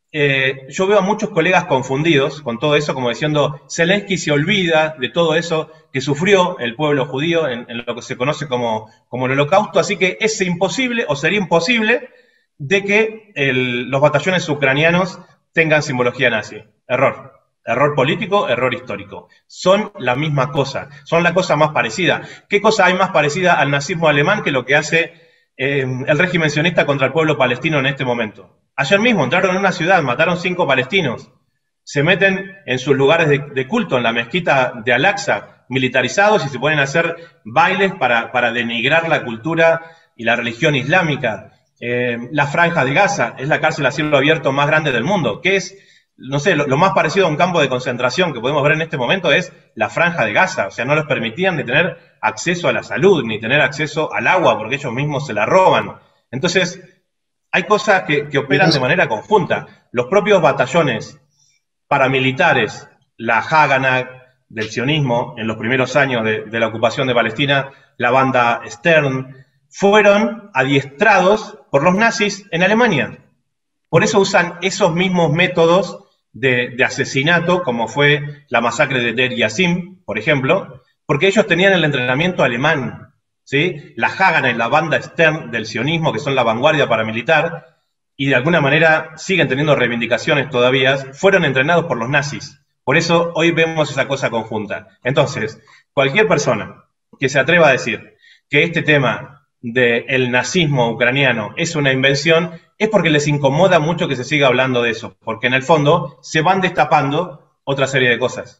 eh, yo veo a muchos colegas confundidos con todo eso, como diciendo, Zelensky se olvida de todo eso que sufrió el pueblo judío en, en lo que se conoce como, como el Holocausto, así que es imposible, o sería imposible, de que el, los batallones ucranianos tengan simbología nazi. Error. Error político, error histórico. Son la misma cosa, son la cosa más parecida. ¿Qué cosa hay más parecida al nazismo alemán que lo que hace eh, el régimen sionista contra el pueblo palestino en este momento? Ayer mismo entraron en una ciudad, mataron cinco palestinos, se meten en sus lugares de, de culto, en la mezquita de Al-Aqsa, militarizados, y se ponen a hacer bailes para, para denigrar la cultura y la religión islámica. Eh, la Franja de Gaza es la cárcel a cielo abierto más grande del mundo, que es, no sé, lo, lo más parecido a un campo de concentración que podemos ver en este momento es la Franja de Gaza. O sea, no les permitían ni tener acceso a la salud, ni tener acceso al agua, porque ellos mismos se la roban. Entonces, hay cosas que, que operan de manera conjunta. Los propios batallones paramilitares, la Haganah del sionismo en los primeros años de, de la ocupación de Palestina, la banda Stern, fueron adiestrados por los nazis en Alemania. Por eso usan esos mismos métodos de, de asesinato, como fue la masacre de Deir Yassin, por ejemplo, porque ellos tenían el entrenamiento alemán, ¿sí? La Haganah y la banda Stern del sionismo, que son la vanguardia paramilitar, y de alguna manera siguen teniendo reivindicaciones todavía, fueron entrenados por los nazis. Por eso hoy vemos esa cosa conjunta. Entonces, cualquier persona que se atreva a decir que este tema del nazismo ucraniano es una invención, es porque les incomoda mucho que se siga hablando de eso, porque en el fondo se van destapando otra serie de cosas.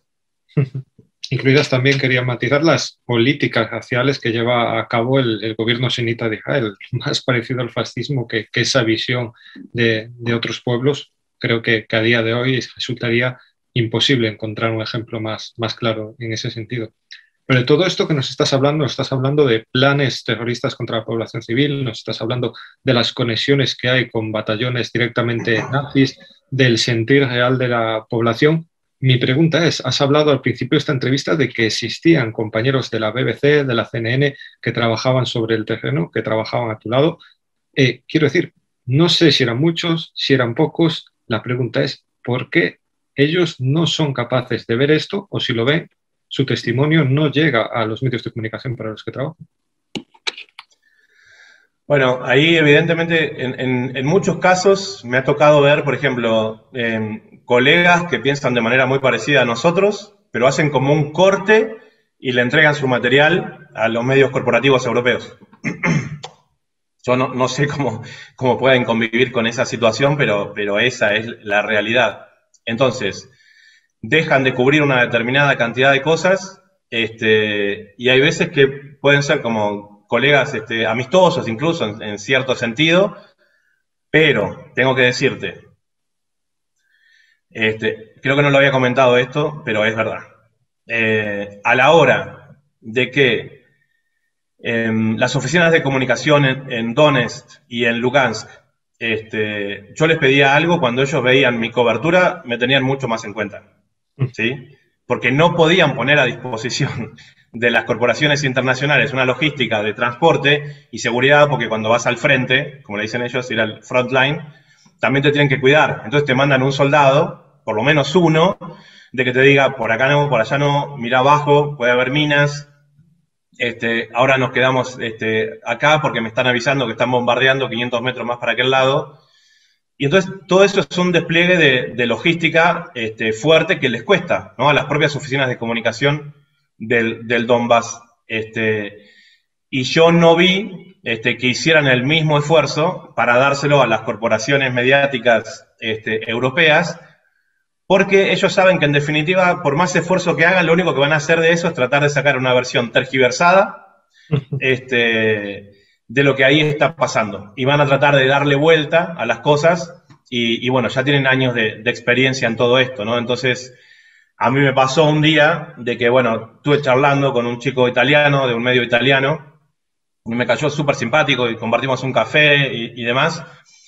Incluidas también, quería matizar, las políticas raciales que lleva a cabo el, el gobierno sionita de Israel, más parecido al fascismo que, que esa visión de, de otros pueblos. Creo que, que a día de hoy resultaría imposible encontrar un ejemplo más, más claro en ese sentido. Pero de todo esto que nos estás hablando, nos estás hablando de planes terroristas contra la población civil, nos estás hablando de las conexiones que hay con batallones directamente nazis, del sentir real de la población. Mi pregunta es, has hablado al principio de esta entrevista de que existían compañeros de la B B C, de la C N N, que trabajaban sobre el terreno, que trabajaban a tu lado. Eh, quiero decir, no sé si eran muchos, si eran pocos. La pregunta es, ¿por qué ellos no son capaces de ver esto? O si lo ven, su testimonio no llega a los medios de comunicación para los que trabajan. Bueno, ahí evidentemente en, en, en muchos casos me ha tocado ver, por ejemplo, eh, colegas que piensan de manera muy parecida a nosotros, pero hacen como un corte y le entregan su material a los medios corporativos europeos. Yo no, no sé cómo, cómo pueden convivir con esa situación, pero, pero esa es la realidad. Entonces, dejan de cubrir una determinada cantidad de cosas, este, y hay veces que pueden ser como colegas este, amistosos incluso en, en cierto sentido, pero tengo que decirte, este, creo que no lo había comentado esto, pero es verdad. Eh, a la hora de que eh, las oficinas de comunicación en, en Donetsk y en Lugansk, este, yo les pedía algo, cuando ellos veían mi cobertura, me tenían mucho más en cuenta, ¿sí? Porque no podían poner a disposición de las corporaciones internacionales una logística de transporte y seguridad, porque cuando vas al frente, como le dicen ellos, ir al front line, también te tienen que cuidar. Entonces te mandan un soldado, por lo menos uno, de que te diga, por acá no, por allá no, mira abajo, puede haber minas, este, ahora nos quedamos este, acá porque me están avisando que están bombardeando quinientos metros más para aquel lado. Y entonces todo eso es un despliegue de, de logística este, fuerte que les cuesta, ¿no? A las propias oficinas de comunicación del, del Donbass. Este, y yo no vi este, que hicieran el mismo esfuerzo para dárselo a las corporaciones mediáticas este, europeas, porque ellos saben que en definitiva, por más esfuerzo que hagan, lo único que van a hacer de eso es tratar de sacar una versión tergiversada este, de lo que ahí está pasando. Y van a tratar de darle vuelta a las cosas y, y bueno, ya tienen años de, de experiencia en todo esto, ¿no? Entonces, a mí me pasó un día de que, bueno, estuve charlando con un chico italiano, de un medio italiano, y me cayó súper simpático y compartimos un café y, y demás.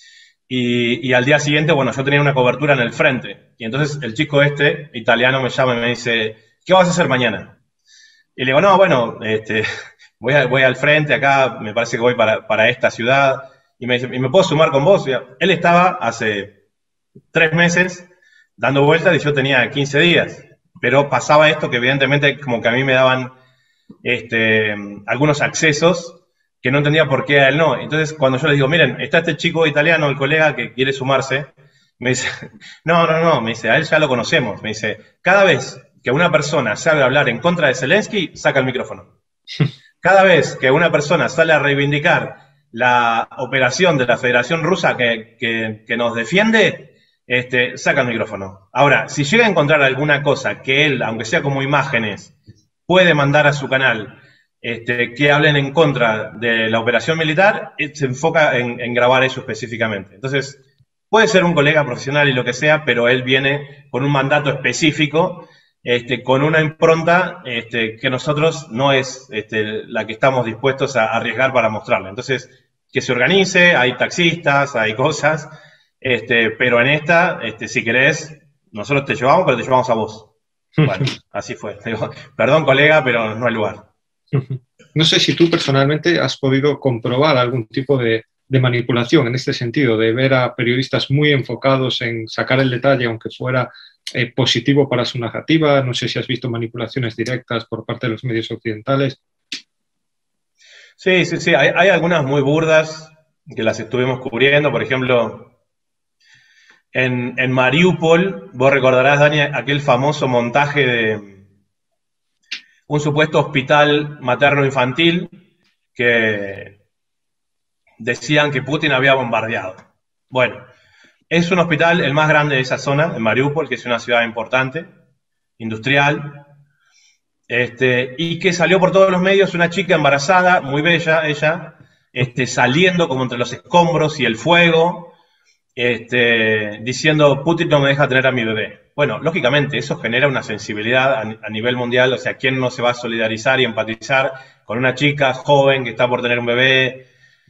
Y, y al día siguiente, bueno, yo tenía una cobertura en el frente. Y entonces el chico este, italiano, me llama y me dice, ¿qué vas a hacer mañana? Y le digo, no, bueno, este, voy, a, voy al frente acá, me parece que voy para, para esta ciudad. Y me dice, ¿y me puedo sumar con vos? Y él estaba hace tres meses dando vueltas y yo tenía quince días. Pero pasaba esto que evidentemente como que a mí me daban este, algunos accesos que no entendía por qué a él no. Entonces, cuando yo les digo, miren, está este chico italiano, el colega que quiere sumarse, me dice, no, no, no, me dice, a él ya lo conocemos. Me dice, cada vez que una persona sabe hablar en contra de Zelensky, saca el micrófono. Cada vez que una persona sale a reivindicar la operación de la Federación Rusa que, que, que nos defiende, este, saca el micrófono. Ahora, si llega a encontrar alguna cosa que él, aunque sea como imágenes, puede mandar a su canal, Este, que hablen en contra de la operación militar, se enfoca en, en grabar eso específicamente. Entonces, puede ser un colega profesional y lo que sea, pero él viene con un mandato específico, este, con una impronta este, que nosotros no es este, la que estamos dispuestos a arriesgar para mostrarle. Entonces, que se organice, hay taxistas, hay cosas, este, pero en esta, este, si querés, nosotros te llevamos, pero te llevamos a vos. Bueno, así fue. Digo, perdón, colega, pero no hay lugar. No sé si tú personalmente has podido comprobar algún tipo de, de manipulación en este sentido, de ver a periodistas muy enfocados en sacar el detalle, aunque fuera eh, positivo para su narrativa. No sé si has visto manipulaciones directas por parte de los medios occidentales. Sí, sí, sí. Hay, hay algunas muy burdas que las estuvimos cubriendo. Por ejemplo, en, en Mariupol, vos recordarás, Dani, aquel famoso montaje de un supuesto hospital materno-infantil que decían que Putin había bombardeado. Bueno, es un hospital, el más grande de esa zona, en Mariupol, que es una ciudad importante, industrial, este, y que salió por todos los medios una chica embarazada, muy bella ella, este, saliendo como entre los escombros y el fuego, este, diciendo, Putin no me deja tener a mi bebé. Bueno, lógicamente eso genera una sensibilidad a, a nivel mundial, o sea, ¿quién no se va a solidarizar y empatizar con una chica joven que está por tener un bebé?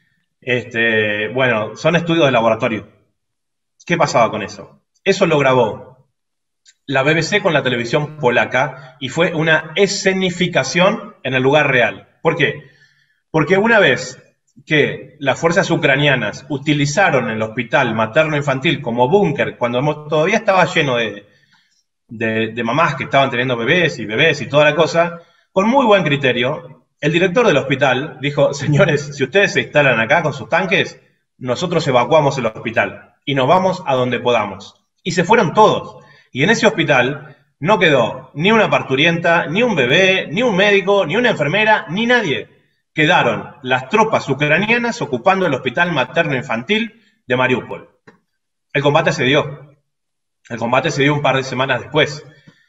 Este, bueno, son estudios de laboratorio. ¿Qué pasaba con eso? Eso lo grabó la B B C con la televisión polaca y fue una escenificación en el lugar real. ¿Por qué? Porque una vez que las fuerzas ucranianas utilizaron el hospital materno-infantil como búnker, cuando todavía estaba lleno de, de, de mamás que estaban teniendo bebés y bebés y toda la cosa, con muy buen criterio, el director del hospital dijo, señores, si ustedes se instalan acá con sus tanques, nosotros evacuamos el hospital y nos vamos a donde podamos. Y se fueron todos. Y en ese hospital no quedó ni una parturienta, ni un bebé, ni un médico, ni una enfermera, ni nadie. Quedaron las tropas ucranianas ocupando el hospital materno-infantil de Mariupol. El combate se dio. El combate se dio un par de semanas después.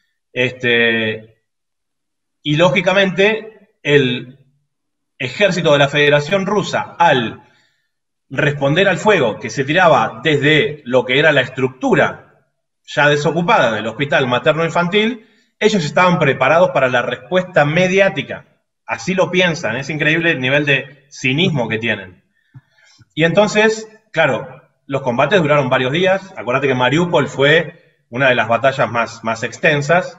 Este, y lógicamente, el ejército de la Federación Rusa, al responder al fuego que se tiraba desde lo que era la estructura ya desocupada del hospital materno-infantil, ellos estaban preparados para la respuesta mediática. Así lo piensan, es increíble el nivel de cinismo que tienen. Y entonces, claro, los combates duraron varios días. Acuérdate que Mariupol fue una de las batallas más, más extensas.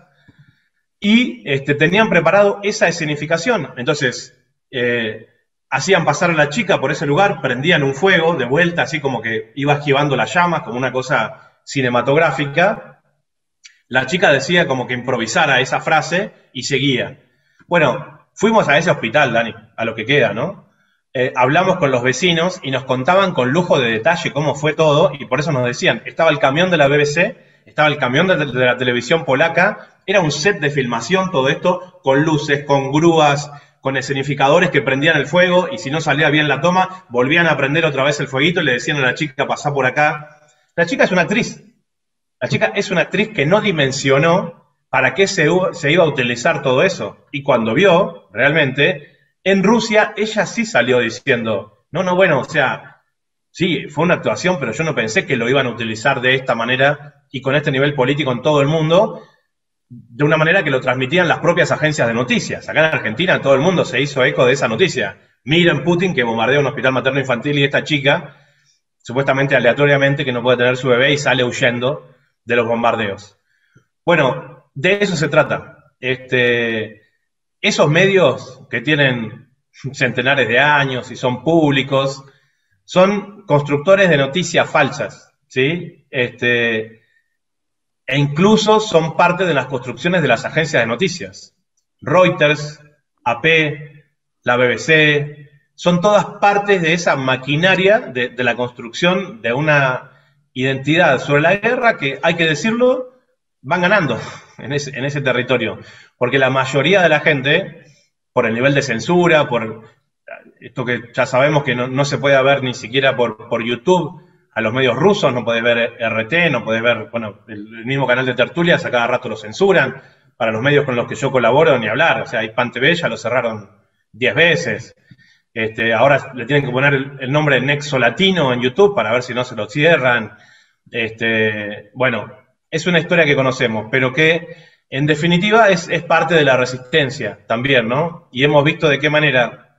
Y este, tenían preparado esa escenificación. Entonces, eh, hacían pasar a la chica por ese lugar, prendían un fuego de vuelta, así como que iba esquivando las llamas, como una cosa cinematográfica. La chica decía como que improvisara esa frase y seguía. Bueno, fuimos a ese hospital, Dani, a lo que queda, ¿no? eh, hablamos con los vecinos y nos contaban con lujo de detalle cómo fue todo, y por eso nos decían, estaba el camión de la B B C, estaba el camión de, de la televisión polaca, era un set de filmación todo esto, con luces, con grúas, con escenificadores que prendían el fuego, y si no salía bien la toma, volvían a prender otra vez el fueguito y le decían a la chica, pasá por acá. La chica es una actriz. La chica es una actriz que no dimensionó para qué se, se iba a utilizar todo eso. Y cuando vio, realmente, en Rusia, ella sí salió diciendo, no, no, bueno, o sea, sí, fue una actuación, pero yo no pensé que lo iban a utilizar de esta manera y con este nivel político en todo el mundo, de una manera que lo transmitían las propias agencias de noticias. Acá en Argentina todo el mundo se hizo eco de esa noticia. Miren Putin que bombardea un hospital materno infantil y esta chica, supuestamente aleatoriamente, que no puede tener su bebé y sale huyendo de los bombardeos. Bueno, de eso se trata. Este, esos medios que tienen centenares de años y son públicos, son constructores de noticias falsas, ¿sí? Este, e incluso son parte de las construcciones de las agencias de noticias. Reuters, A P, la B B C, son todas partes de esa maquinaria de, de la construcción de una identidad sobre la guerra que, hay que decirlo, van ganando en ese, en ese territorio. Porque la mayoría de la gente, por el nivel de censura, por esto que ya sabemos que no, no se puede ver ni siquiera por, por YouTube, a los medios rusos, no podés ver R T, no podés ver, bueno, el, el mismo canal de tertulias, a cada rato lo censuran. Para los medios con los que yo colaboro, ni hablar. O sea, Hispan T V ya lo cerraron diez veces. Este, ahora le tienen que poner el, el nombre Nexo Latino en YouTube para ver si no se lo cierran. Este, bueno, es una historia que conocemos, pero que en definitiva es, es parte de la resistencia también, ¿no? Y hemos visto de qué manera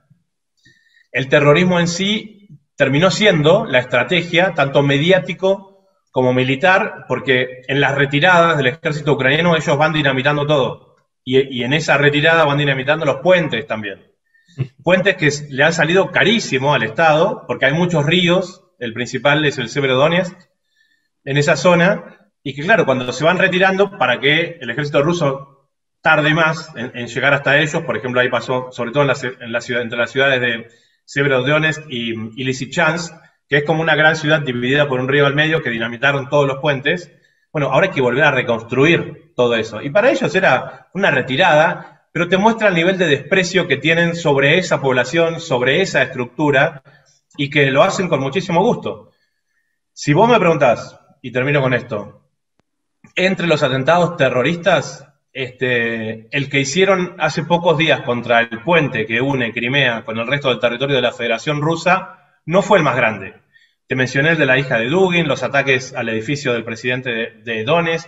el terrorismo en sí terminó siendo la estrategia, tanto mediático como militar, porque en las retiradas del ejército ucraniano ellos van dinamitando todo. Y, y en esa retirada van dinamitando los puentes también. Puentes que le han salido carísimo al Estado, porque hay muchos ríos, el principal es el Severodonetsk, en esa zona, y que claro, cuando se van retirando, para que el ejército ruso tarde más en, en llegar hasta ellos, por ejemplo, ahí pasó, sobre todo en la, en la ciudad, entre las ciudades de Severodonetsk y, y Lysychansk, que es como una gran ciudad dividida por un río al medio, que dinamitaron todos los puentes. Bueno, ahora hay que volver a reconstruir todo eso. Y para ellos era una retirada, pero te muestra el nivel de desprecio que tienen sobre esa población, sobre esa estructura, y que lo hacen con muchísimo gusto. Si vos me preguntás, y termino con esto, entre los atentados terroristas, este, el que hicieron hace pocos días contra el puente que une Crimea con el resto del territorio de la Federación Rusa, no fue el más grande. Te mencioné el de la hija de Dugin, los ataques al edificio del presidente de, de Donetsk,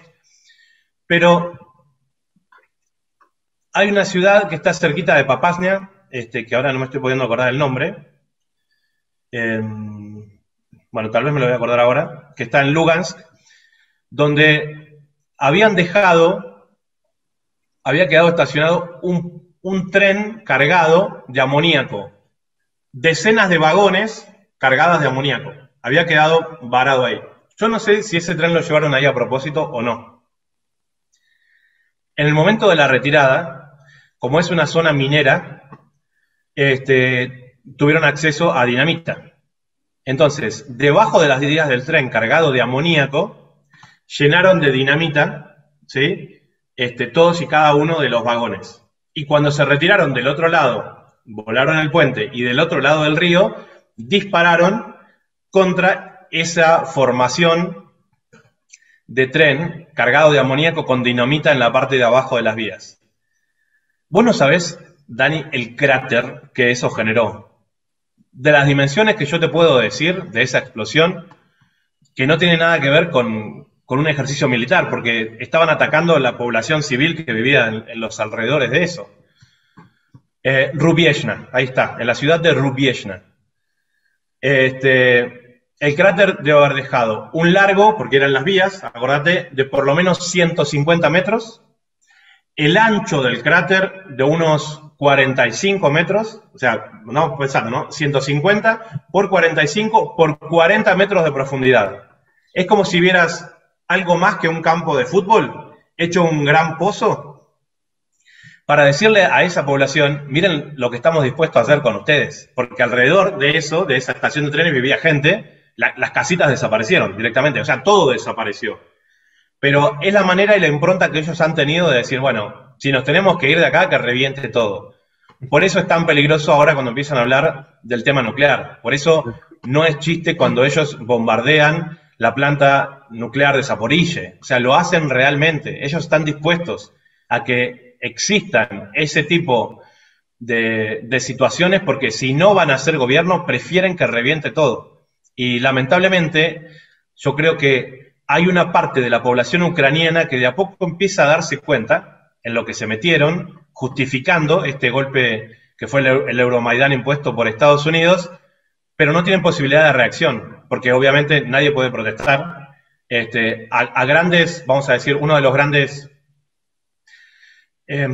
pero hay una ciudad que está cerquita de Papasnia, este, que ahora no me estoy pudiendo acordar el nombre, eh, bueno, tal vez me lo voy a acordar ahora, que está en Lugansk, donde habían dejado, había quedado estacionado un, un tren cargado de amoníaco, decenas de vagones cargadas de amoníaco, había quedado varado ahí. Yo no sé si ese tren lo llevaron ahí a propósito o no. En el momento de la retirada, como es una zona minera, este, tuvieron acceso a dinamita. Entonces, debajo de las vías del tren cargado de amoníaco, llenaron de dinamita, ¿sí? Este, todos y cada uno de los vagones. Y cuando se retiraron del otro lado, volaron el puente y del otro lado del río, dispararon contra esa formación de tren cargado de amoníaco con dinamita en la parte de abajo de las vías. Vos no sabés, Dani, el cráter que eso generó. De las dimensiones que yo te puedo decir de esa explosión, que no tiene nada que ver con, con un ejercicio militar, porque estaban atacando a la población civil que vivía en, en los alrededores de eso. Eh, Rubieshna, ahí está, en la ciudad de Rubieshna. Este, el cráter debe haber dejado un largo, porque eran las vías, acordate, de por lo menos ciento cincuenta metros, el ancho del cráter de unos cuarenta y cinco metros, o sea, no pensando, ¿no? ciento cincuenta por cuarenta y cinco por cuarenta metros de profundidad. Es como si vieras algo más que un campo de fútbol, hecho un gran pozo. para decirle a esa población, miren lo que estamos dispuestos a hacer con ustedes, porque alrededor de eso, de esa estación de trenes, vivía gente, la, las casitas desaparecieron directamente, o sea, todo desapareció. Pero es la manera y la impronta que ellos han tenido de decir, bueno, si nos tenemos que ir de acá, que reviente todo. Por eso es tan peligroso ahora cuando empiezan a hablar del tema nuclear. Por eso no es chiste cuando ellos bombardean la planta nuclear de Zaporizhzhia. O sea, lo hacen realmente. Ellos están dispuestos a que existan ese tipo de, de situaciones porque si no van a ser gobierno, prefieren que reviente todo. Y lamentablemente, yo creo que hay una parte de la población ucraniana que de a poco empieza a darse cuenta en lo que se metieron, justificando este golpe que fue el, el Euromaidán impuesto por Estados Unidos, pero no tienen posibilidad de reacción, porque obviamente nadie puede protestar. Este, a, a grandes, vamos a decir, uno de los grandes eh,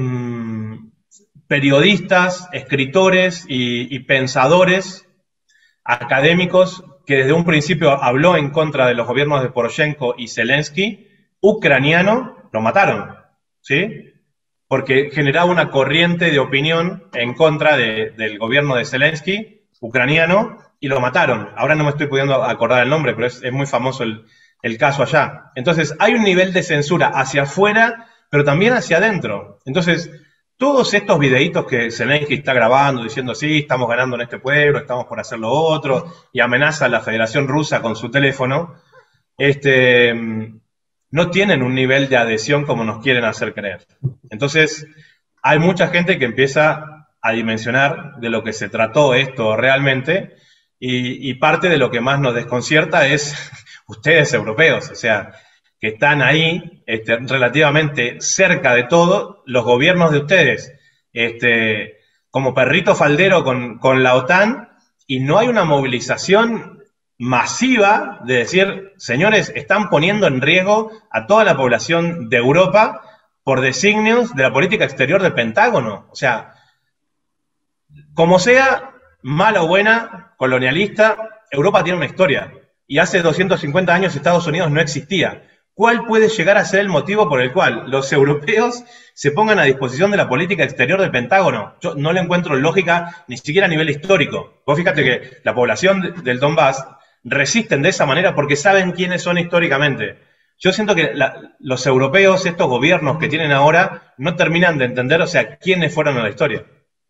periodistas, escritores y, y pensadores académicos que desde un principio habló en contra de los gobiernos de Poroshenko y Zelensky, ucraniano, lo mataron, ¿sí? Porque generaba una corriente de opinión en contra de, del gobierno de Zelensky, ucraniano, y lo mataron. Ahora no me estoy pudiendo acordar el nombre, pero es, es muy famoso el, el caso allá. Entonces, hay un nivel de censura hacia afuera, pero también hacia adentro. Entonces, todos estos videitos que Zelensky está grabando, diciendo, sí, estamos ganando en este pueblo, estamos por hacer lo otro, y amenaza a la Federación Rusa con su teléfono, este, no tienen un nivel de adhesión como nos quieren hacer creer. Entonces, hay mucha gente que empieza a dimensionar de lo que se trató esto realmente, y, y parte de lo que más nos desconcierta es ustedes europeos, o sea, que están ahí este, relativamente cerca de todo, los gobiernos de ustedes, este, como perrito faldero con, con la OTAN, y no hay una movilización masiva de decir, señores, están poniendo en riesgo a toda la población de Europa por designios de la política exterior del Pentágono. O sea, como sea, mala o buena, colonialista, Europa tiene una historia. Y hace doscientos cincuenta años Estados Unidos no existía. ¿Cuál puede llegar a ser el motivo por el cual los europeos se pongan a disposición de la política exterior del Pentágono? Yo no le encuentro lógica ni siquiera a nivel histórico. Vos fíjate que la población del Donbass resisten de esa manera porque saben quiénes son históricamente. Yo siento que la, los europeos, estos gobiernos que tienen ahora, no terminan de entender, o sea, quiénes fueron en la historia.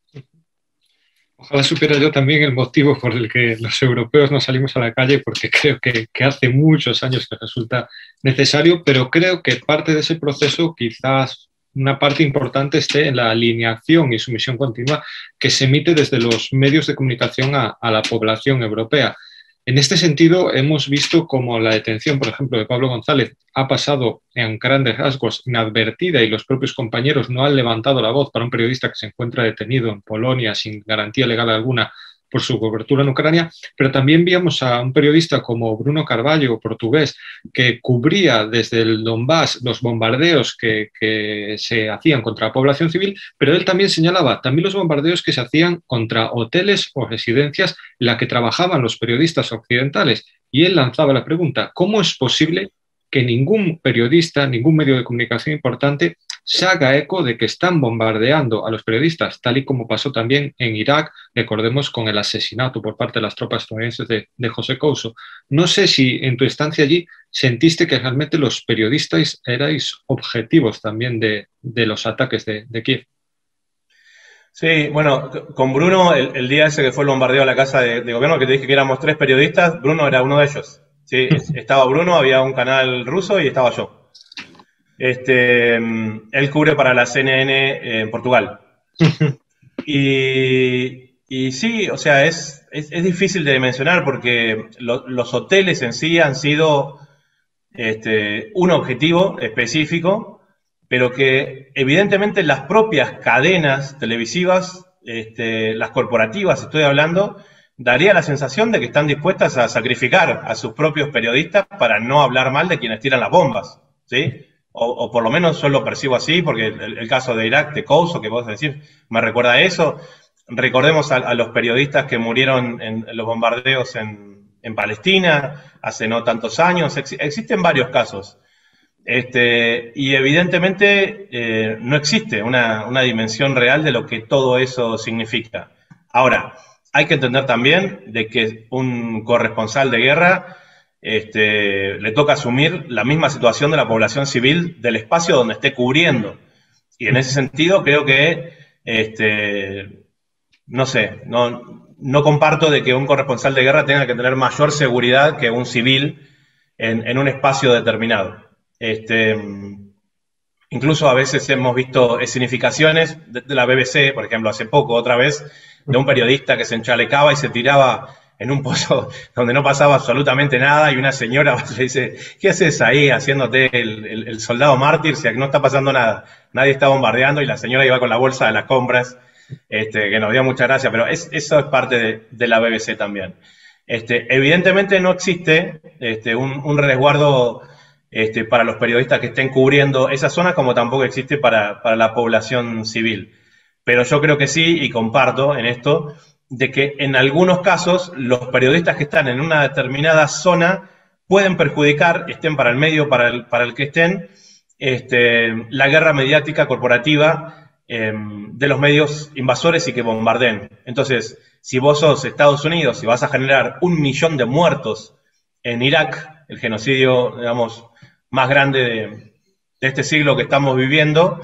Ojalá supiera yo también el motivo por el que los europeos no salimos a la calle, porque creo que, que hace muchos años que resulta necesario, pero creo que parte de ese proceso, quizás una parte importante, esté en la alineación y sumisión continua que se emite desde los medios de comunicación a, a la población europea. En este sentido, hemos visto cómo la detención, por ejemplo, de Pablo González ha pasado en grandes rasgos inadvertida y los propios compañeros no han levantado la voz para un periodista que se encuentra detenido en Polonia sin garantía legal alguna por su cobertura en Ucrania, pero también vimos a un periodista como Bruno Carvalho, portugués, que cubría desde el Donbass los bombardeos que, que se hacían contra la población civil, pero él también señalaba también los bombardeos que se hacían contra hoteles o residencias en las que trabajaban los periodistas occidentales. Y él lanzaba la pregunta, ¿cómo es posible que ningún periodista, ningún medio de comunicación importante se haga eco de que están bombardeando a los periodistas, tal y como pasó también en Irak, recordemos, con el asesinato por parte de las tropas estadounidenses de, de José Couso? No sé si en tu estancia allí sentiste que realmente los periodistas erais objetivos también de, de los ataques de, de Kiev. Sí, bueno, con Bruno, el, el día ese que fue el bombardeo a la casa de, de gobierno, que te dije que éramos tres periodistas, Bruno era uno de ellos. Sí, estaba Bruno, había un canal ruso y estaba yo. Este, él cubre para la C N N en Portugal. Y, y sí, o sea, es, es, es difícil de mencionar porque lo, los hoteles en sí han sido este, un objetivo específico, pero que evidentemente las propias cadenas televisivas, este, las corporativas, estoy hablando, daría la sensación de que están dispuestas a sacrificar a sus propios periodistas para no hablar mal de quienes tiran las bombas, ¿sí? O, o por lo menos yo lo percibo así, porque el, el caso de Irak, de Couso, que vos decís, me recuerda a eso. Recordemos a, a los periodistas que murieron en, en los bombardeos en, en Palestina hace no tantos años. Ex, existen varios casos. Este, y evidentemente eh, no existe una, una dimensión real de lo que todo eso significa. Ahora, hay que entender también de que un corresponsal de guerra este, le toca asumir la misma situación de la población civil del espacio donde esté cubriendo. Y en ese sentido creo que, este, no sé, no, no comparto de que un corresponsal de guerra tenga que tener mayor seguridad que un civil en, en un espacio determinado. Este, incluso a veces hemos visto escenificaciones de, de la B B C, por ejemplo, hace poco, otra vez, de un periodista que se enchalecaba y se tiraba en un pozo donde no pasaba absolutamente nada y una señora le dice, ¿qué haces ahí haciéndote el, el, el soldado mártir si no está pasando nada? Nadie está bombardeando y la señora iba con la bolsa de las compras, este, que nos dio mucha gracia, pero es, eso es parte de, de la B B C también. Este, evidentemente no existe este, un, un resguardo este, para los periodistas que estén cubriendo esa zona, como tampoco existe para, para la población civil. Pero yo creo que sí, y comparto en esto, de que en algunos casos los periodistas que están en una determinada zona pueden perjudicar, estén para el medio, para el, para el que estén, este, la guerra mediática corporativa eh, de los medios invasores y que bombardeen. Entonces, si vos sos Estados Unidos y vas a generar un millón de muertos en Irak, el genocidio, digamos, más grande de, de este siglo que estamos viviendo,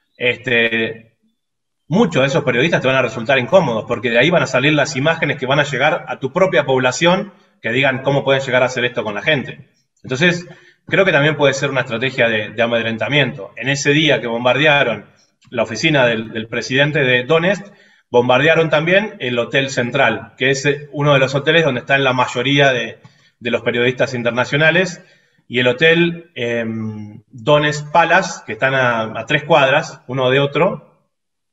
este, muchos de esos periodistas te van a resultar incómodos, porque de ahí van a salir las imágenes que van a llegar a tu propia población, que digan cómo pueden llegar a hacer esto con la gente. Entonces, creo que también puede ser una estrategia de, de amedrentamiento. En ese día que bombardearon la oficina del, del presidente de Donetsk, bombardearon también el Hotel Central, que es uno de los hoteles donde están la mayoría de, de los periodistas internacionales, y el hotel eh, Donetsk Palace, que están a, a tres cuadras, uno de otro,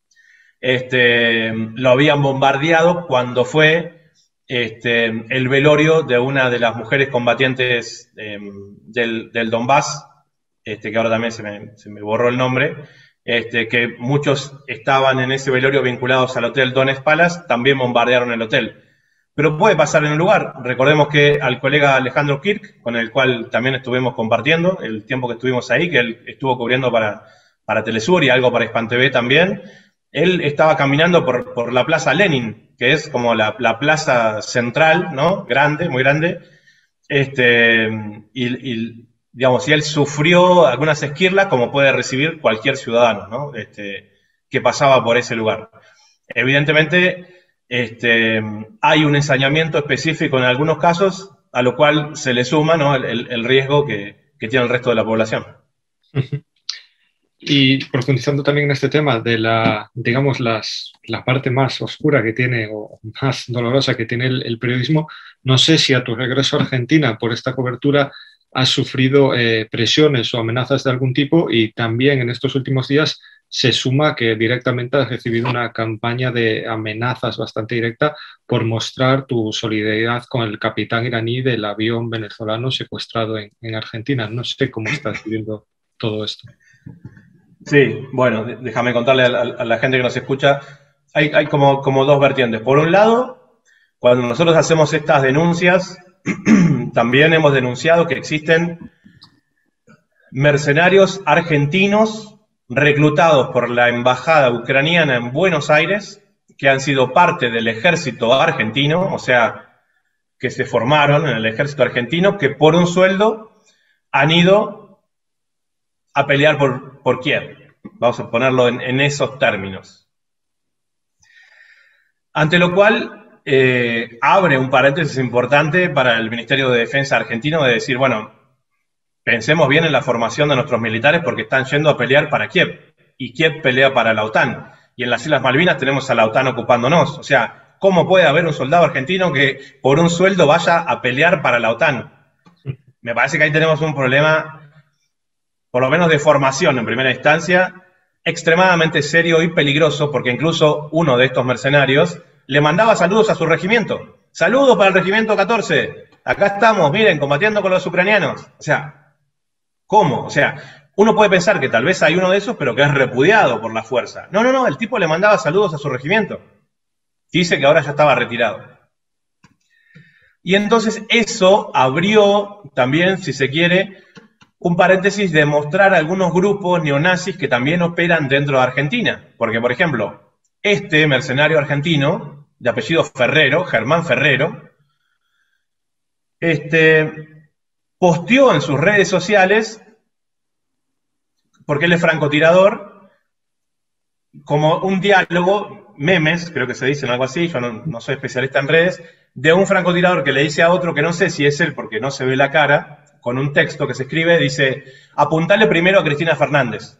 este, lo habían bombardeado cuando fue este, el velorio de una de las mujeres combatientes eh, del, del Donbass, este, que ahora también se me, se me borró el nombre, este, que muchos estaban en ese velorio vinculados al hotel Donetsk Palace, también bombardearon el hotel. Pero puede pasar en el lugar. Recordemos que al colega Alejandro Kirk, con el cual también estuvimos compartiendo el tiempo que estuvimos ahí, que él estuvo cubriendo para, para Telesur y algo para Hispan T V también, él estaba caminando por, por la Plaza Lenin, que es como la, la plaza central, ¿no? Grande, muy grande, este, y, y digamos, si él sufrió algunas esquirlas, como puede recibir cualquier ciudadano, ¿no? Este, que pasaba por ese lugar. Evidentemente, este, hay un ensañamiento específico en algunos casos, a lo cual se le suma, ¿no? el, el riesgo que, que tiene el resto de la población. Y profundizando también en este tema de la, digamos, las, la parte más oscura que tiene o más dolorosa que tiene el, el periodismo, no sé si a tu regreso a Argentina por esta cobertura has sufrido eh, presiones o amenazas de algún tipo, y también en estos últimos días se suma que directamente has recibido una campaña de amenazas bastante directa por mostrar tu solidaridad con el capitán iraní del avión venezolano secuestrado en, en Argentina. No sé cómo estás viviendo todo esto. Sí, bueno, déjame contarle a la, a la gente que nos escucha. Hay, hay como, como dos vertientes. Por un lado, cuando nosotros hacemos estas denuncias, también hemos denunciado que existen mercenarios argentinos reclutados por la embajada ucraniana en Buenos Aires, que han sido parte del ejército argentino, o sea, que se formaron en el ejército argentino, que por un sueldo han ido a pelear por, por Kiev. Vamos a ponerlo en, en esos términos. Ante lo cual eh, abre un paréntesis importante para el Ministerio de Defensa argentino de decir, bueno, pensemos bien en la formación de nuestros militares porque están yendo a pelear para Kiev, y Kiev pelea para la OTAN, y en las Islas Malvinas tenemos a la OTAN ocupándonos. O sea, ¿cómo puede haber un soldado argentino que por un sueldo vaya a pelear para la OTAN? Me parece que ahí tenemos un problema, por lo menos de formación en primera instancia, extremadamente serio y peligroso, porque incluso uno de estos mercenarios le mandaba saludos a su regimiento. Saludos para el regimiento catorce. Acá estamos, miren, combatiendo con los ucranianos. O sea, ¿cómo? O sea, uno puede pensar que tal vez hay uno de esos, pero que es repudiado por la fuerza. No, no, no, el tipo le mandaba saludos a su regimiento. Dice que ahora ya estaba retirado. Y entonces eso abrió también, si se quiere, un paréntesis de mostrar algunos grupos neonazis que también operan dentro de Argentina. Porque, por ejemplo, este mercenario argentino, de apellido Ferrero, Germán Ferrero, este, posteó en sus redes sociales, porque él es francotirador, como un diálogo, memes, creo que se dicen algo así, yo no, no soy especialista en redes, de un francotirador que le dice a otro, que no sé si es él porque no se ve la cara, con un texto que se escribe, dice, apuntale primero a Cristina Fernández.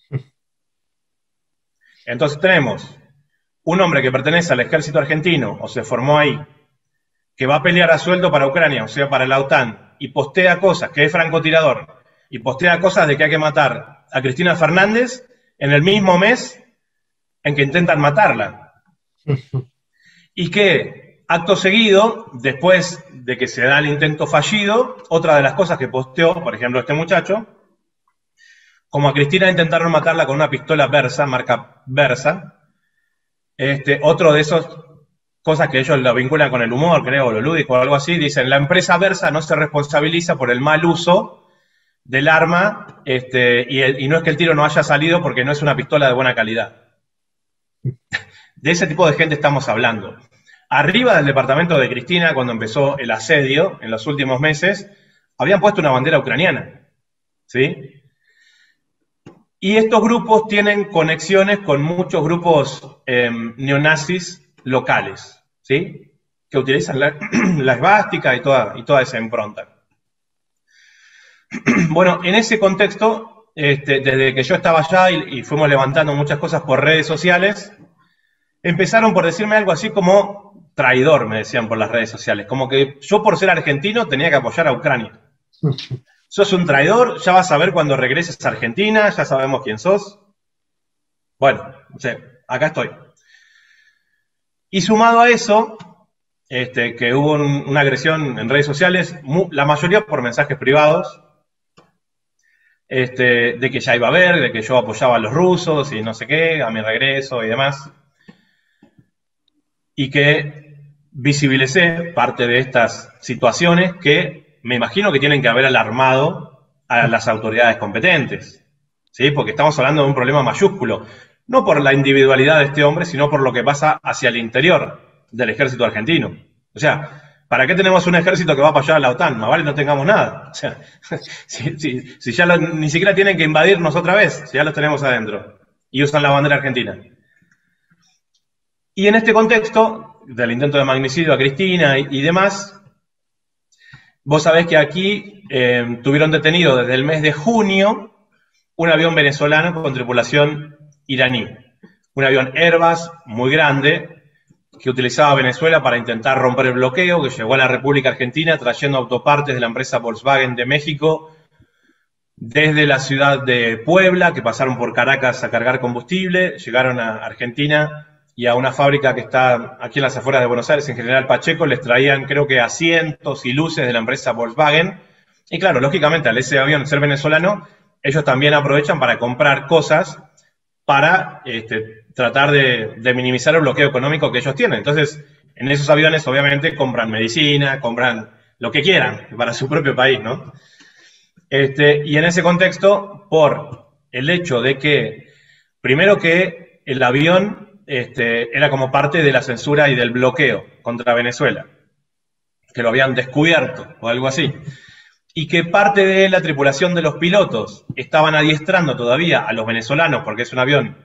Entonces tenemos un hombre que pertenece al ejército argentino, o se formó ahí, que va a pelear a sueldo para Ucrania, o sea, para la OTAN, y postea cosas, que es francotirador, y postea cosas de que hay que matar a Cristina Fernández en el mismo mes en que intentan matarla. Y que, acto seguido, después de que se da el intento fallido, otra de las cosas que posteó, por ejemplo, este muchacho, como a Cristina intentaron matarla con una pistola Versa, marca Versa, este, otro de esos cosas que ellos lo vinculan con el humor, creo, o lo lúdico o algo así, dicen, la empresa Versa no se responsabiliza por el mal uso del arma, este, y, el, y no es que el tiro no haya salido porque no es una pistola de buena calidad. De ese tipo de gente estamos hablando. Arriba del departamento de Cristina, cuando empezó el asedio, en los últimos meses, habían puesto una bandera ucraniana, ¿sí? Y estos grupos tienen conexiones con muchos grupos eh, neonazis locales, ¿sí? Que utilizan la, la esvástica y toda, y toda esa impronta. Bueno, en ese contexto, este, desde que yo estaba allá y, y fuimos levantando muchas cosas por redes sociales, empezaron por decirme algo así como traidor, me decían por las redes sociales. Como que yo por ser argentino tenía que apoyar a Ucrania. Sos un traidor, ya vas a ver cuando regreses a Argentina, ya sabemos quién sos. Bueno, o sea, acá estoy. Y sumado a eso, este, que hubo un, una agresión en redes sociales, mu, la mayoría por mensajes privados, este, de que ya iba a haber, de que yo apoyaba a los rusos y no sé qué, a mi regreso y demás. Y que visibilicé parte de estas situaciones que me imagino que tienen que haber alarmado a las autoridades competentes, ¿sí? Porque estamos hablando de un problema mayúsculo, no por la individualidad de este hombre, sino por lo que pasa hacia el interior del ejército argentino. O sea, ¿para qué tenemos un ejército que va a apoyar a la OTAN? Más vale no tengamos nada. O sea, si, si, si ya lo, ni siquiera tienen que invadirnos otra vez, si ya los tenemos adentro, y usan la bandera argentina. Y en este contexto, del intento de magnicidio a Cristina y, y demás, vos sabés que aquí eh, tuvieron detenido desde el mes de junio un avión venezolano con tripulación iraní. Un avión Airbus muy grande que utilizaba Venezuela para intentar romper el bloqueo, que llegó a la República Argentina trayendo autopartes de la empresa Volkswagen de México desde la ciudad de Puebla, que pasaron por Caracas a cargar combustible, llegaron a Argentina y a una fábrica que está aquí en las afueras de Buenos Aires, en General Pacheco, les traían creo que asientos y luces de la empresa Volkswagen. Y claro, lógicamente al ese avión ser venezolano, ellos también aprovechan para comprar cosas para este, tratar de, de minimizar el bloqueo económico que ellos tienen. Entonces, en esos aviones obviamente compran medicina, compran lo que quieran para su propio país, ¿no? Este, y en ese contexto, por el hecho de que, primero que el avión Este, era como parte de la censura y del bloqueo contra Venezuela, que lo habían descubierto o algo así, y que parte de la tripulación de los pilotos estaban adiestrando todavía a los venezolanos, porque es un avión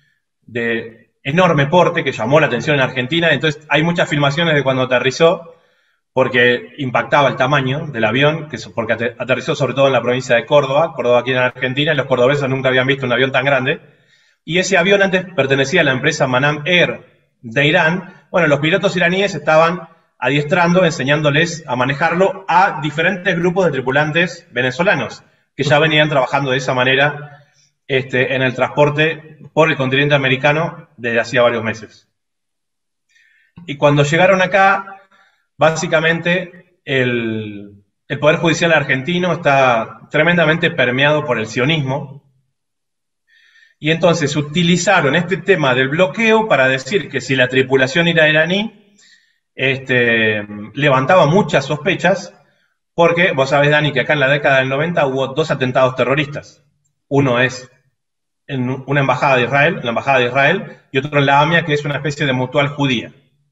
de enorme porte que llamó la atención en Argentina. Entonces hay muchas filmaciones de cuando aterrizó, porque impactaba el tamaño del avión, que porque aterrizó sobre todo en la provincia de Córdoba, Córdoba aquí en Argentina, y los cordobeses nunca habían visto un avión tan grande. Y ese avión antes pertenecía a la empresa Manam Air de Irán. Bueno, los pilotos iraníes estaban adiestrando, enseñándoles a manejarlo a diferentes grupos de tripulantes venezolanos, que ya venían trabajando de esa manera este, en el transporte por el continente americano desde hacía varios meses. Y cuando llegaron acá, básicamente el, el Poder Judicial argentino está tremendamente permeado por el sionismo. Y entonces utilizaron este tema del bloqueo para decir que si la tripulación era iraní, este, levantaba muchas sospechas, Porque vos sabés, Dani, que acá en la década del noventa hubo dos atentados terroristas. Uno es en una embajada de Israel, la embajada de Israel, y otro en la AMIA, que es una especie de mutual judía.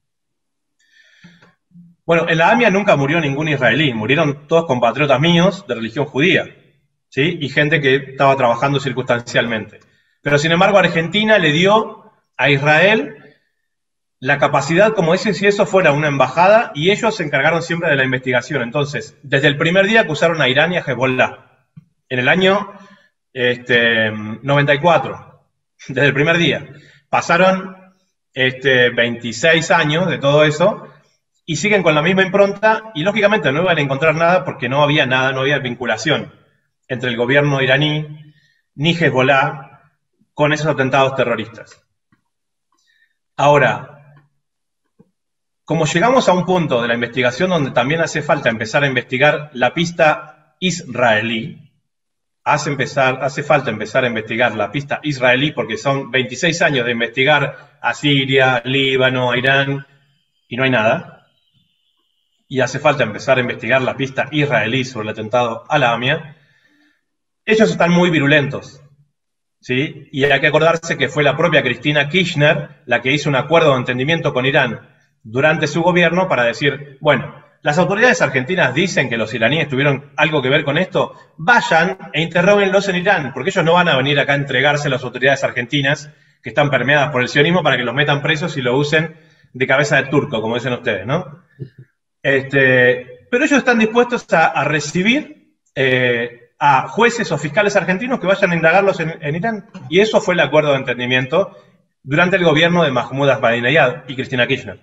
Bueno, en la AMIA nunca murió ningún israelí, murieron todos compatriotas míos de religión judía, ¿sí? Y gente que estaba trabajando circunstancialmente. Pero sin embargo Argentina le dio a Israel la capacidad como ese, si eso fuera una embajada, y ellos se encargaron siempre de la investigación. Entonces, desde el primer día acusaron a Irán y a Hezbollah, en el año este, noventa y cuatro, desde el primer día. Pasaron este, veintiséis años de todo eso, y siguen con la misma impronta, y lógicamente no iban a encontrar nada porque no había nada, no había vinculación entre el gobierno iraní ni Hezbollah con esos atentados terroristas. Ahora, como llegamos a un punto de la investigación donde también hace falta empezar a investigar la pista israelí, hace, empezar, hace falta empezar a investigar la pista israelí porque son veintiséis años de investigar a Siria, Líbano, a Irán, y no hay nada. Y hace falta empezar a investigar la pista israelí sobre el atentado a la AMIA. Ellos están muy virulentos, ¿sí? Y hay que acordarse que fue la propia Cristina Kirchner la que hizo un acuerdo de entendimiento con Irán durante su gobierno para decir, bueno, las autoridades argentinas dicen que los iraníes tuvieron algo que ver con esto, vayan e interróguenlos en Irán, porque ellos no van a venir acá a entregarse a las autoridades argentinas que están permeadas por el sionismo para que los metan presos y lo usen de cabeza de turco, como dicen ustedes, ¿no? Este, pero ellos están dispuestos a, a recibir eh, a jueces o fiscales argentinos que vayan a indagarlos en, en Irán. Y eso fue el acuerdo de entendimiento durante el gobierno de Mahmoud Ahmadinejad y Cristina Kirchner.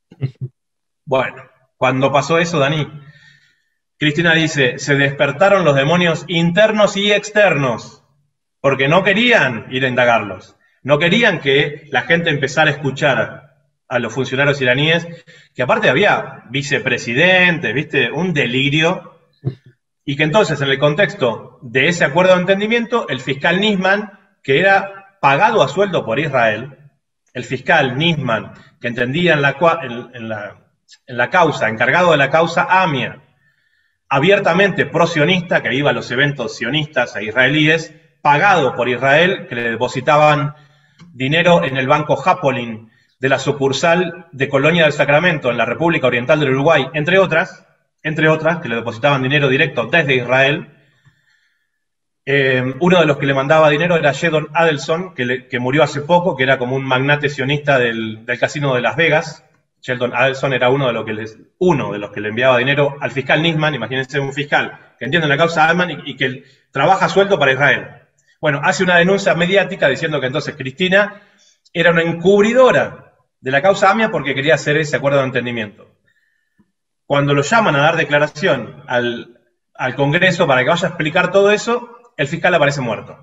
Bueno, cuando pasó eso, Dani, Cristina dice, se despertaron los demonios internos y externos, porque no querían ir a indagarlos. No querían que la gente empezara a escuchar a los funcionarios iraníes, que aparte había vicepresidentes, ¿viste? Un delirio. Y que entonces, en el contexto de ese acuerdo de entendimiento, el fiscal Nisman, que era pagado a sueldo por Israel, el fiscal Nisman, que entendía en la, en, en la, en la causa, encargado de la causa AMIA, abiertamente pro-sionista, que iba a los eventos sionistas e israelíes, pagado por Israel, que le depositaban dinero en el banco Japolin de la sucursal de Colonia del Sacramento, en la República Oriental del Uruguay, entre otras, entre otras, que le depositaban dinero directo desde Israel. Eh, uno de los que le mandaba dinero era Sheldon Adelson, que, le, que murió hace poco, que era como un magnate sionista del, del casino de Las Vegas. Sheldon Adelson era uno de, los que les, uno de los que le enviaba dinero al fiscal Nisman. Imagínense un fiscal que entiende la causa Alman y, y que trabaja a sueldo para Israel. Bueno, hace una denuncia mediática diciendo que entonces Cristina era una encubridora de la causa AMIA porque quería hacer ese acuerdo de entendimiento. Cuando lo llaman a dar declaración al, al Congreso para que vaya a explicar todo eso, el fiscal aparece muerto.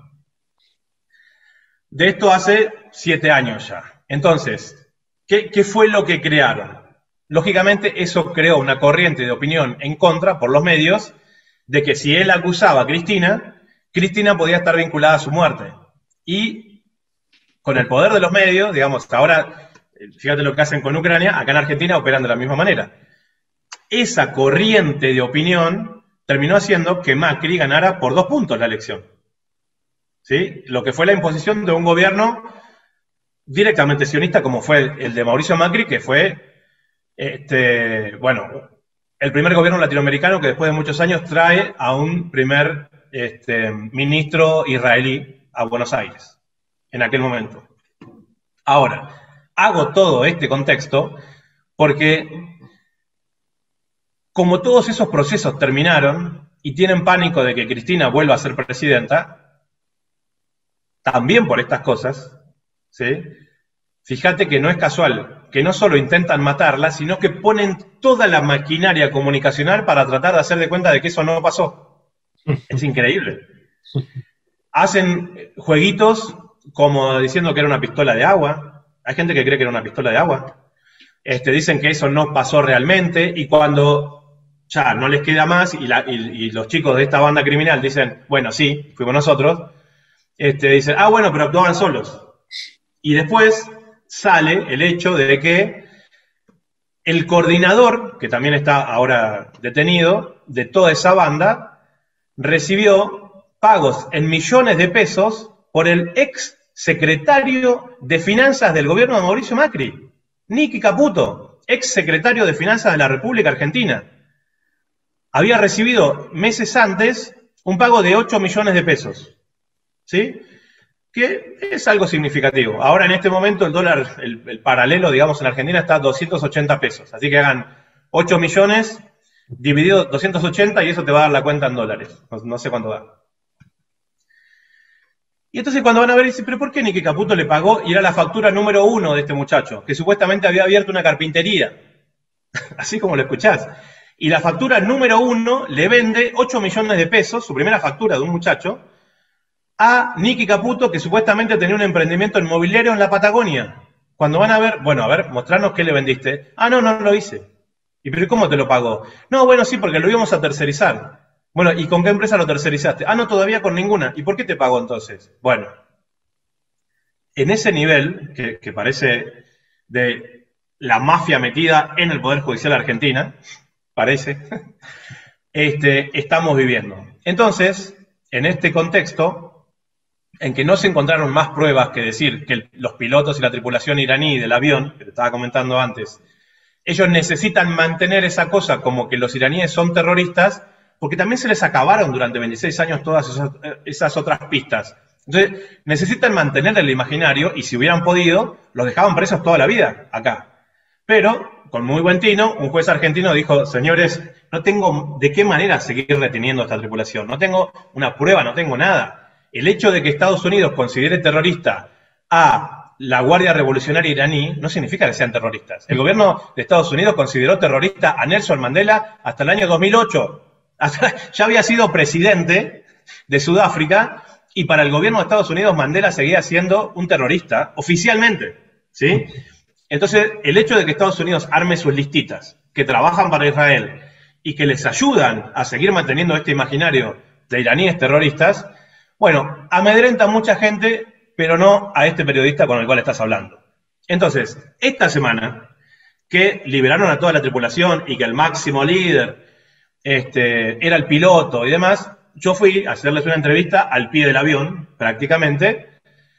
De esto hace siete años ya. Entonces, ¿qué, qué fue lo que crearon? Lógicamente, eso creó una corriente de opinión en contra por los medios de que si él acusaba a Cristina, Cristina podía estar vinculada a su muerte. Y con el poder de los medios, digamos, ahora, fíjate lo que hacen con Ucrania, acá en Argentina operan de la misma manera. Esa corriente de opinión terminó haciendo que Macri ganara por dos puntos la elección. ¿Sí? Lo que fue la imposición de un gobierno directamente sionista, como fue el de Mauricio Macri, que fue, este, bueno, el primer gobierno latinoamericano que después de muchos años trae a un primer este, ministro israelí a Buenos Aires, en aquel momento. Ahora, hago todo este contexto porque, como todos esos procesos terminaron y tienen pánico de que Cristina vuelva a ser presidenta, también por estas cosas, ¿sí? Fíjate que no es casual, que no solo intentan matarla, sino que ponen toda la maquinaria comunicacional para tratar de hacer de cuenta de que eso no pasó. Es increíble. Hacen jueguitos como diciendo que era una pistola de agua. Hay gente que cree que era una pistola de agua. Este, dicen que eso no pasó realmente, y cuando ya no les queda más, y, la, y, y los chicos de esta banda criminal dicen, bueno, sí, fuimos nosotros, este, dicen, ah, bueno, pero actuaban solos. Y después sale el hecho de que el coordinador, que también está ahora detenido, de toda esa banda, recibió pagos en millones de pesos por el ex secretario de Finanzas del gobierno de Mauricio Macri, Nicky Caputo, ex secretario de Finanzas de la República Argentina. Había recibido meses antes un pago de ocho millones de pesos, ¿sí? Que es algo significativo. Ahora en este momento el dólar, el, el paralelo, digamos, en Argentina está a doscientos ochenta pesos. Así que hagan ocho millones dividido doscientos ochenta y eso te va a dar la cuenta en dólares. No, no sé cuánto da. Y entonces cuando van a ver, dicen, pero ¿por qué Nicky Caputo le pagó? Y era la factura número uno de este muchacho, que supuestamente había abierto una carpintería. Así como lo escuchás. Y la factura número uno le vende ocho millones de pesos, su primera factura de un muchacho, a Nicky Caputo, que supuestamente tenía un emprendimiento inmobiliario en la Patagonia. Cuando van a ver, bueno, a ver, mostrarnos qué le vendiste. Ah, no, no lo hice. ¿Y pero cómo te lo pagó? No, bueno, sí, porque lo íbamos a tercerizar. Bueno, ¿y con qué empresa lo tercerizaste? Ah, no, todavía con ninguna. ¿Y por qué te pagó entonces? Bueno, en ese nivel, que, que parece de la mafia metida en el Poder Judicial de Argentina, parece, este, estamos viviendo. Entonces, en este contexto, en que no se encontraron más pruebas que decir que el, los pilotos y la tripulación iraní del avión, que te estaba comentando antes, ellos necesitan mantener esa cosa como que los iraníes son terroristas, porque también se les acabaron durante veintiséis años todas esas, esas otras pistas. Entonces, necesitan mantener el imaginario, y si hubieran podido, los dejaban presos toda la vida acá. Pero, con muy buen tino, un juez argentino dijo, señores, no tengo de qué manera seguir reteniendo a esta tripulación, no tengo una prueba, no tengo nada. El hecho de que Estados Unidos considere terrorista a la Guardia Revolucionaria iraní no significa que sean terroristas. El gobierno de Estados Unidos consideró terrorista a Nelson Mandela hasta el año dos mil ocho. Hasta, ya había sido presidente de Sudáfrica y para el gobierno de Estados Unidos Mandela seguía siendo un terrorista, oficialmente, ¿sí? Entonces, el hecho de que Estados Unidos arme sus listitas, que trabajan para Israel y que les ayudan a seguir manteniendo este imaginario de iraníes terroristas, bueno, amedrenta a mucha gente, pero no a este periodista con el cual estás hablando. Entonces, esta semana, que liberaron a toda la tripulación y que el máximo líder este, era el piloto y demás, yo fui a hacerles una entrevista al pie del avión, prácticamente,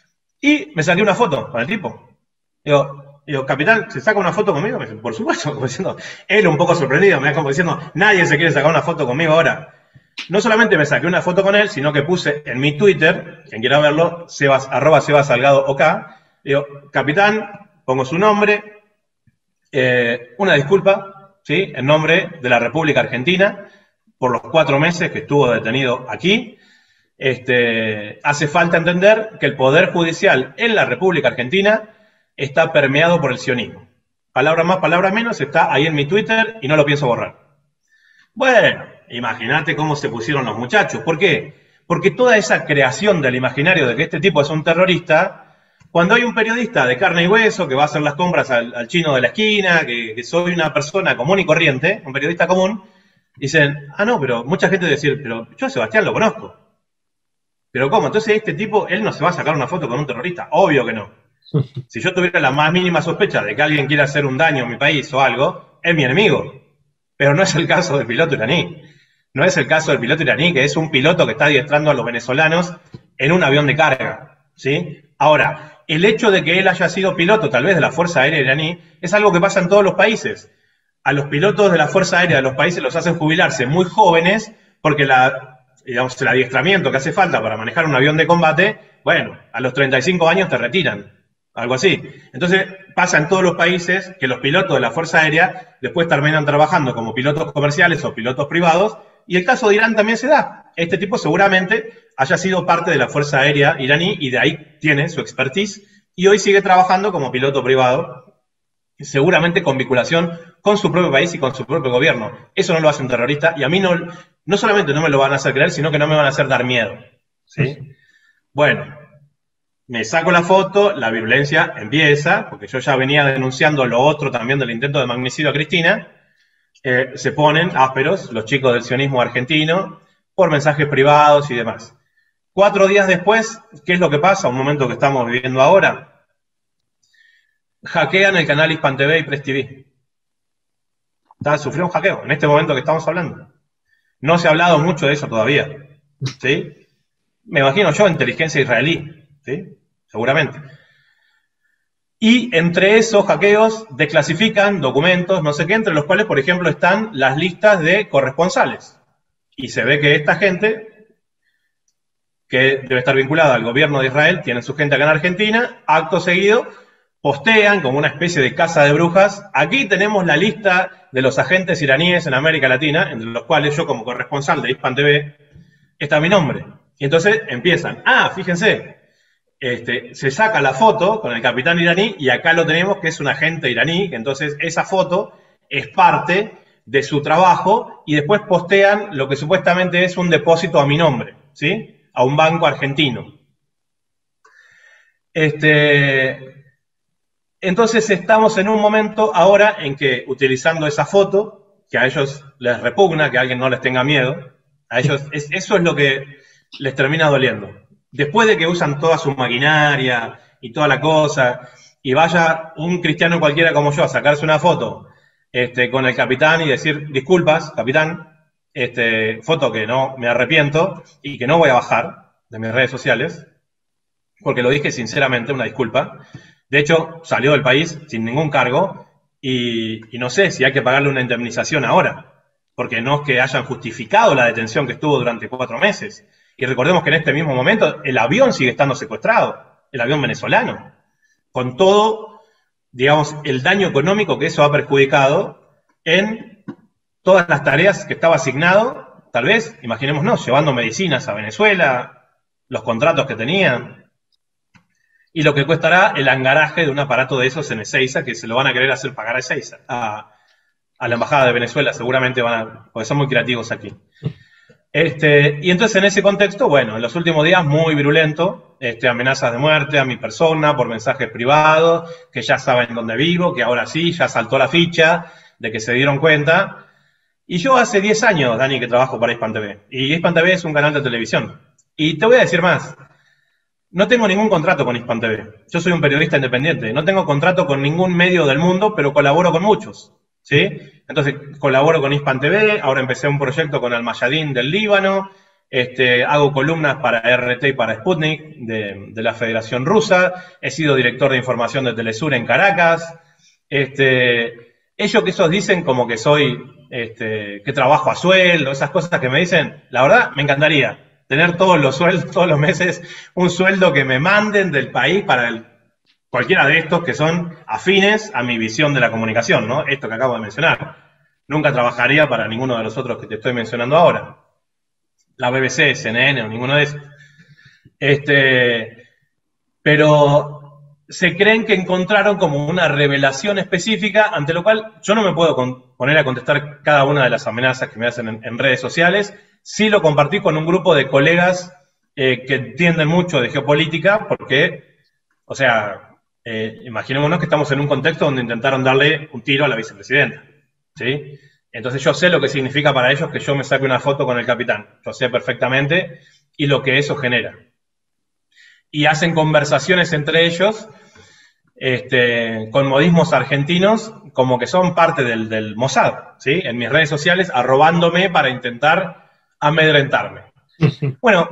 y me saqué una foto con el tipo. Digo, digo, capitán, ¿se saca una foto conmigo? Me dice, por supuesto, como diciendo, él un poco sorprendido, me da como diciendo, nadie se quiere sacar una foto conmigo ahora. No solamente me saqué una foto con él, sino que puse en mi Twitter, quien quiera verlo, Sebas, arroba Sebas Salgado OK, digo, capitán, pongo su nombre, eh, una disculpa, ¿sí? En nombre de la República Argentina, por los cuatro meses que estuvo detenido aquí. Este, hace falta entender que el Poder Judicial en la República Argentina está permeado por el sionismo. Palabra más, palabra menos, está ahí en mi Twitter y no lo pienso borrar. Bueno, imagínate cómo se pusieron los muchachos. ¿Por qué? Porque toda esa creación del imaginario de que este tipo es un terrorista, cuando hay un periodista de carne y hueso que va a hacer las compras al, al chino de la esquina, que, que soy una persona común y corriente, un periodista común, dicen, ah, no, pero mucha gente dice, pero yo a Sebastián lo conozco. ¿Pero cómo? Entonces este tipo, él no se va a sacar una foto con un terrorista. Obvio que no. Si yo tuviera la más mínima sospecha de que alguien quiera hacer un daño a mi país o algo, es mi enemigo. Pero no es el caso del piloto iraní. No es el caso del piloto iraní, que es un piloto que está adiestrando a los venezolanos en un avión de carga, ¿sí? Ahora, el hecho de que él haya sido piloto, tal vez de la Fuerza Aérea iraní, es algo que pasa en todos los países. A los pilotos de la Fuerza Aérea de los países los hacen jubilarse muy jóvenes porque la, digamos, el adiestramiento que hace falta para manejar un avión de combate, bueno, a los treinta y cinco años te retiran, algo así. Entonces pasa en todos los países que los pilotos de la Fuerza Aérea después terminan trabajando como pilotos comerciales o pilotos privados, y el caso de Irán también se da. Este tipo seguramente haya sido parte de la Fuerza Aérea iraní y de ahí tiene su expertise, y hoy sigue trabajando como piloto privado, seguramente con vinculación con su propio país y con su propio gobierno. Eso no lo hace un terrorista, y a mí no, no solamente no me lo van a hacer creer, sino que no me van a hacer dar miedo, ¿sí? Bueno, me saco la foto, la virulencia empieza, porque yo ya venía denunciando lo otro también del intento de magnicidio a Cristina. Eh, se ponen ásperos los chicos del sionismo argentino por mensajes privados y demás. Cuatro días después, ¿qué es lo que pasa? Un momento que estamos viviendo ahora. Hackean el canal HispanTV y Press T V. Está, sufrió un hackeo en este momento que estamos hablando. No se ha hablado mucho de eso todavía, ¿sí? Me imagino yo, inteligencia israelí, ¿sí? Seguramente. Y entre esos hackeos desclasifican documentos, no sé qué, entre los cuales, por ejemplo, están las listas de corresponsales. Y se ve que esta gente, que debe estar vinculada al gobierno de Israel, tiene su gente acá en Argentina, acto seguido, postean como una especie de caza de brujas. Aquí tenemos la lista de los agentes iraníes en América Latina, entre los cuales yo, como corresponsal de Hispan T V, está mi nombre. Y entonces empiezan, ah, fíjense, este, se saca la foto con el capitán iraní y acá lo tenemos que es un agente iraní, que entonces esa foto es parte de su trabajo y después postean lo que supuestamente es un depósito a mi nombre, ¿sí? A un banco argentino. Este, entonces estamos en un momento ahora en que, utilizando esa foto, que a ellos les repugna, que a alguien no les tenga miedo, a ellos es, eso es lo que les termina doliendo. Después de que usan toda su maquinaria y toda la cosa, y vaya un cristiano cualquiera como yo a sacarse una foto este, con el capitán y decir, disculpas, capitán, este, foto que no me arrepiento y que no voy a bajar de mis redes sociales, porque lo dije sinceramente, una disculpa. De hecho, salió del país sin ningún cargo y, y no sé si hay que pagarle una indemnización ahora, porque no es que hayan justificado la detención que estuvo durante cuatro meses. Y recordemos que en este mismo momento el avión sigue estando secuestrado, el avión venezolano, con todo, digamos, el daño económico que eso ha perjudicado en todas las tareas que estaba asignado, tal vez, imaginémonos, llevando medicinas a Venezuela, los contratos que tenían, y lo que cuestará el angaraje de un aparato de esos en Ezeiza, que se lo van a querer hacer pagar a Ezeiza, a, a la Embajada de Venezuela, seguramente van a, porque son muy creativos aquí. Este, y entonces en ese contexto, bueno, en los últimos días muy virulento, este, amenazas de muerte a mi persona por mensajes privados, que ya saben dónde vivo, que ahora sí, ya saltó la ficha, de que se dieron cuenta. Y yo hace diez años, Dani, que trabajo para Hispan T V, y Hispan T V es un canal de televisión. Y te voy a decir más, no tengo ningún contrato con Hispan T V, yo soy un periodista independiente, no tengo contrato con ningún medio del mundo, pero colaboro con muchos. ¿Sí? Entonces colaboro con Hispan T V, ahora empecé un proyecto con Al Mayadin del Líbano, este, hago columnas para R T y para Sputnik de, de la Federación Rusa, he sido director de información de Telesur en Caracas. Este, ellos que esos dicen como que soy, este, que trabajo a sueldo, esas cosas que me dicen, la verdad me encantaría tener todos los sueldos, todos los meses, un sueldo que me manden del país para el cualquiera de estos que son afines a mi visión de la comunicación, ¿no? Esto que acabo de mencionar. Nunca trabajaría para ninguno de los otros que te estoy mencionando ahora. La B B C, C N N o ninguno de esos. Este, pero se creen que encontraron como una revelación específica, ante lo cual yo no me puedo con, poner a contestar cada una de las amenazas que me hacen en, en redes sociales. Sí lo compartí con un grupo de colegas eh, que entienden mucho de geopolítica, porque, o sea... Eh, imaginémonos que estamos en un contexto donde intentaron darle un tiro a la vicepresidenta, ¿sí? Entonces yo sé lo que significa para ellos que yo me saque una foto con el capitán, yo sé perfectamente y lo que eso genera. Y hacen conversaciones entre ellos este, con modismos argentinos como que son parte del, del Mossad, ¿sí? En mis redes sociales arrobándome para intentar amedrentarme. Bueno,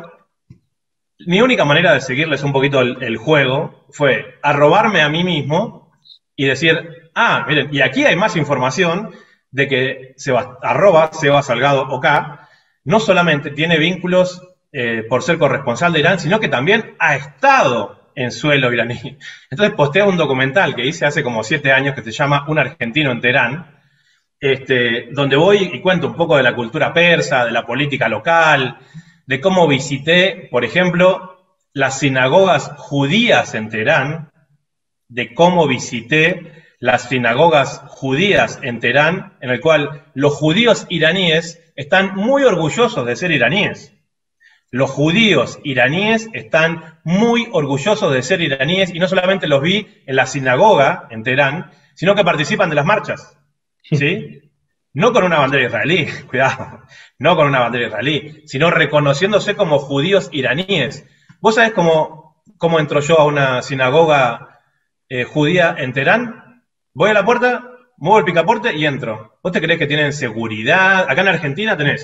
mi única manera de seguirles un poquito el, el juego fue arrobarme a mí mismo y decir, ah, miren, y aquí hay más información de que Seba, arroba Seba Salgado OK no solamente tiene vínculos eh, por ser corresponsal de Irán, sino que también ha estado en suelo iraní. Entonces postea un documental que hice hace como siete años que se llama Un argentino en Teherán, este, donde voy y cuento un poco de la cultura persa, de la política local, de cómo visité, por ejemplo, las sinagogas judías en Teherán, de cómo visité las sinagogas judías en Teherán, en el cual los judíos iraníes están muy orgullosos de ser iraníes. Los judíos iraníes están muy orgullosos de ser iraníes y no solamente los vi en la sinagoga en Teherán, sino que participan de las marchas, ¿sí? No con una bandera israelí, cuidado, no con una bandera israelí, sino reconociéndose como judíos iraníes. ¿Vos sabés cómo, cómo entro yo a una sinagoga eh, judía en Teherán? Voy a la puerta, muevo el picaporte y entro. ¿Vos te creés que tienen seguridad? Acá en Argentina tenés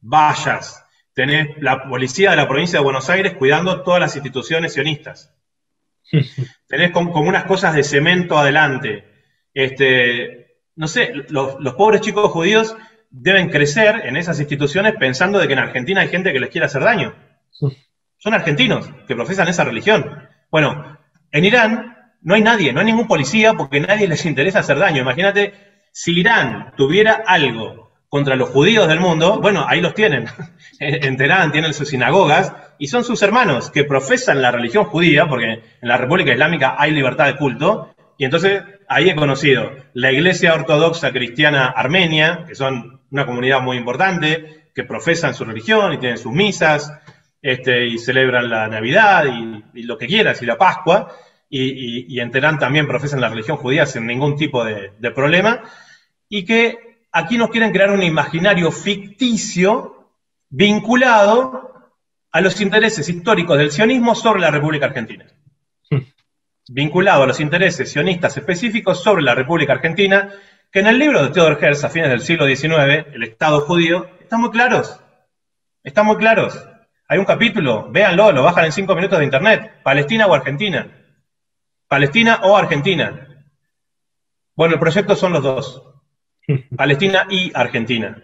vallas, tenés la policía de la provincia de Buenos Aires cuidando todas las instituciones sionistas. Tenés como, como unas cosas de cemento adelante. Este, no sé, los, los pobres chicos judíos deben crecer en esas instituciones pensando de que en Argentina hay gente que les quiere hacer daño. Son argentinos que profesan esa religión. Bueno, en Irán no hay nadie, no hay ningún policía porque a nadie les interesa hacer daño. Imagínate, si Irán tuviera algo contra los judíos del mundo, bueno, ahí los tienen. En Teherán tienen sus sinagogas y son sus hermanos que profesan la religión judía, porque en la República Islámica hay libertad de culto, y entonces ahí he conocido la Iglesia Ortodoxa Cristiana Armenia, que son una comunidad muy importante, que profesan su religión y tienen sus misas, este, y celebran la Navidad y, y lo que quieras, y la Pascua, y, y, y en Teherán también profesan la religión judía sin ningún tipo de, de problema, y que aquí nos quieren crear un imaginario ficticio vinculado a los intereses históricos del sionismo sobre la República Argentina. Vinculado a los intereses sionistas específicos sobre la República Argentina, que en el libro de Theodor Herzl, a fines del siglo diecinueve, El Estado Judío, están muy claros. Están muy claros. Hay un capítulo, véanlo, lo bajan en cinco minutos de internet, Palestina o Argentina. Palestina o Argentina. Bueno, el proyecto son los dos. Palestina y Argentina.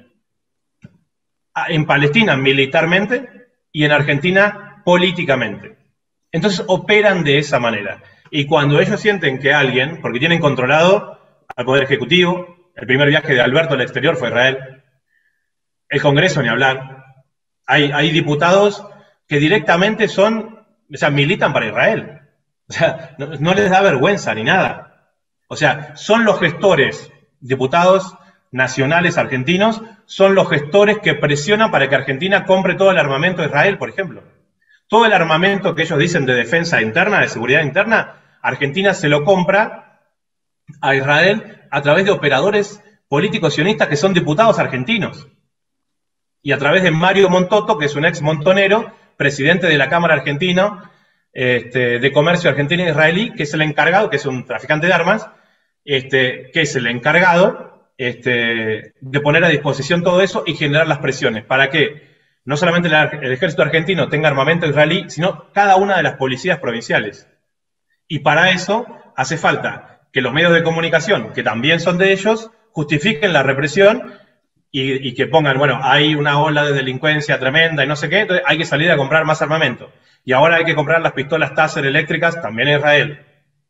En Palestina militarmente y en Argentina políticamente. Entonces operan de esa manera. Y cuando ellos sienten que alguien, porque tienen controlado al Poder Ejecutivo, el primer viaje de Alberto al exterior fue a Israel, el Congreso ni hablar, hay, hay diputados que directamente son, o sea, militan para Israel. O sea, no, no les da vergüenza ni nada. O sea, son los gestores, diputados nacionales argentinos, son los gestores que presionan para que Argentina compre todo el armamento de Israel, por ejemplo. Todo el armamento que ellos dicen de defensa interna, de seguridad interna, Argentina se lo compra a Israel a través de operadores políticos sionistas que son diputados argentinos. Y a través de Mario Montoto, que es un ex montonero, presidente de la Cámara Argentina este, de Comercio Argentino-Israelí, que es el encargado, que es un traficante de armas, este, que es el encargado Este, de poner a disposición todo eso y generar las presiones, para que no solamente la, el ejército argentino tenga armamento israelí, sino cada una de las policías provinciales. Y para eso hace falta que los medios de comunicación, que también son de ellos, justifiquen la represión y, y que pongan, bueno, hay una ola de delincuencia tremenda y no sé qué, entonces hay que salir a comprar más armamento. Y ahora hay que comprar las pistolas Taser eléctricas también en Israel.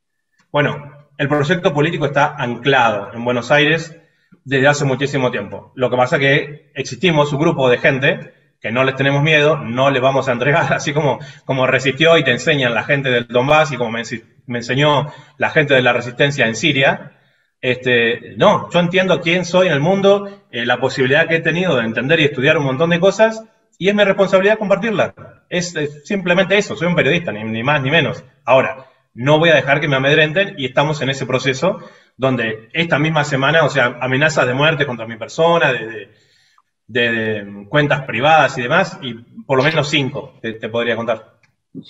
Bueno, el proyecto político está anclado en Buenos Aires desde hace muchísimo tiempo. Lo que pasa es que existimos un grupo de gente que no les tenemos miedo, no les vamos a entregar, así como, como resistió y te enseñan la gente del Donbass y como me, me enseñó la gente de la resistencia en Siria. Este, no, yo entiendo quién soy en el mundo, eh, la posibilidad que he tenido de entender y estudiar un montón de cosas, y es mi responsabilidad compartirla. Es, es simplemente eso, soy un periodista, ni, ni más ni menos. Ahora, no voy a dejar que me amedrenten y estamos en ese proceso donde esta misma semana, o sea, amenazas de muerte contra mi persona, de, de, de, de cuentas privadas y demás, y por lo menos cinco te, te podría contar.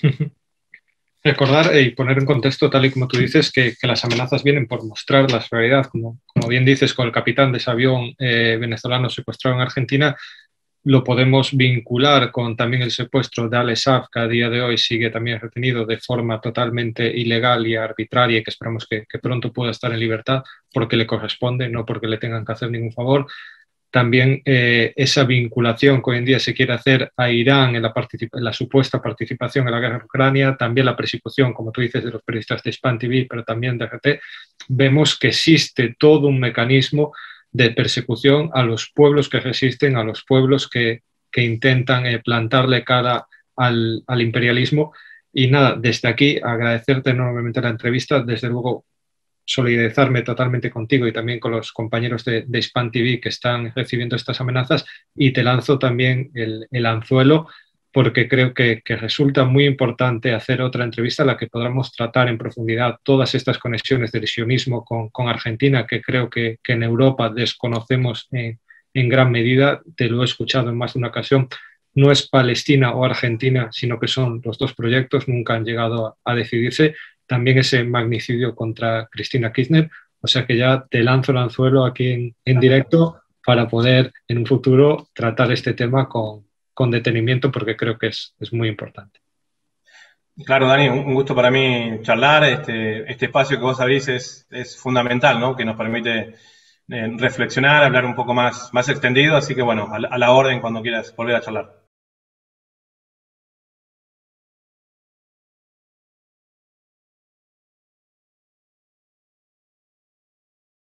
Recordar y poner en contexto, tal y como tú dices, que, que las amenazas vienen por mostrar la realidad, como, como bien dices, con el capitán de ese avión eh, venezolano secuestrado en Argentina, lo podemos vincular con también el secuestro de Ale Saab, que a día de hoy sigue también retenido de forma totalmente ilegal y arbitraria, y que esperamos que, que pronto pueda estar en libertad porque le corresponde, no porque le tengan que hacer ningún favor. También eh, esa vinculación que hoy en día se quiere hacer a Irán en la, en la supuesta participación en la guerra en Ucrania, también la persecución, como tú dices, de los periodistas de Span T V, pero también de R T, vemos que existe todo un mecanismo de persecución a los pueblos que resisten, a los pueblos que, que intentan eh, plantarle cara al, al imperialismo. Y nada, desde aquí agradecerte enormemente la entrevista, desde luego solidarizarme totalmente contigo y también con los compañeros de, de Span T V que están recibiendo estas amenazas, y te lanzo también el, el anzuelo, porque creo que, que resulta muy importante hacer otra entrevista en la que podamos tratar en profundidad todas estas conexiones del sionismo con, con Argentina, que creo que, que en Europa desconocemos en, en gran medida. Te lo he escuchado en más de una ocasión. No es Palestina o Argentina, sino que son los dos proyectos, nunca han llegado a, a decidirse. También ese magnicidio contra Cristina Kirchner. O sea que ya te lanzo el anzuelo aquí en, en directo para poder en un futuro tratar este tema con, con detenimiento, porque creo que es, es muy importante. Claro, Dani, un gusto para mí charlar. Este, este espacio que vos abrís es, es fundamental, ¿no? Que nos permite eh, reflexionar, hablar un poco más, más extendido. Así que bueno, a la, a la orden cuando quieras volver a charlar.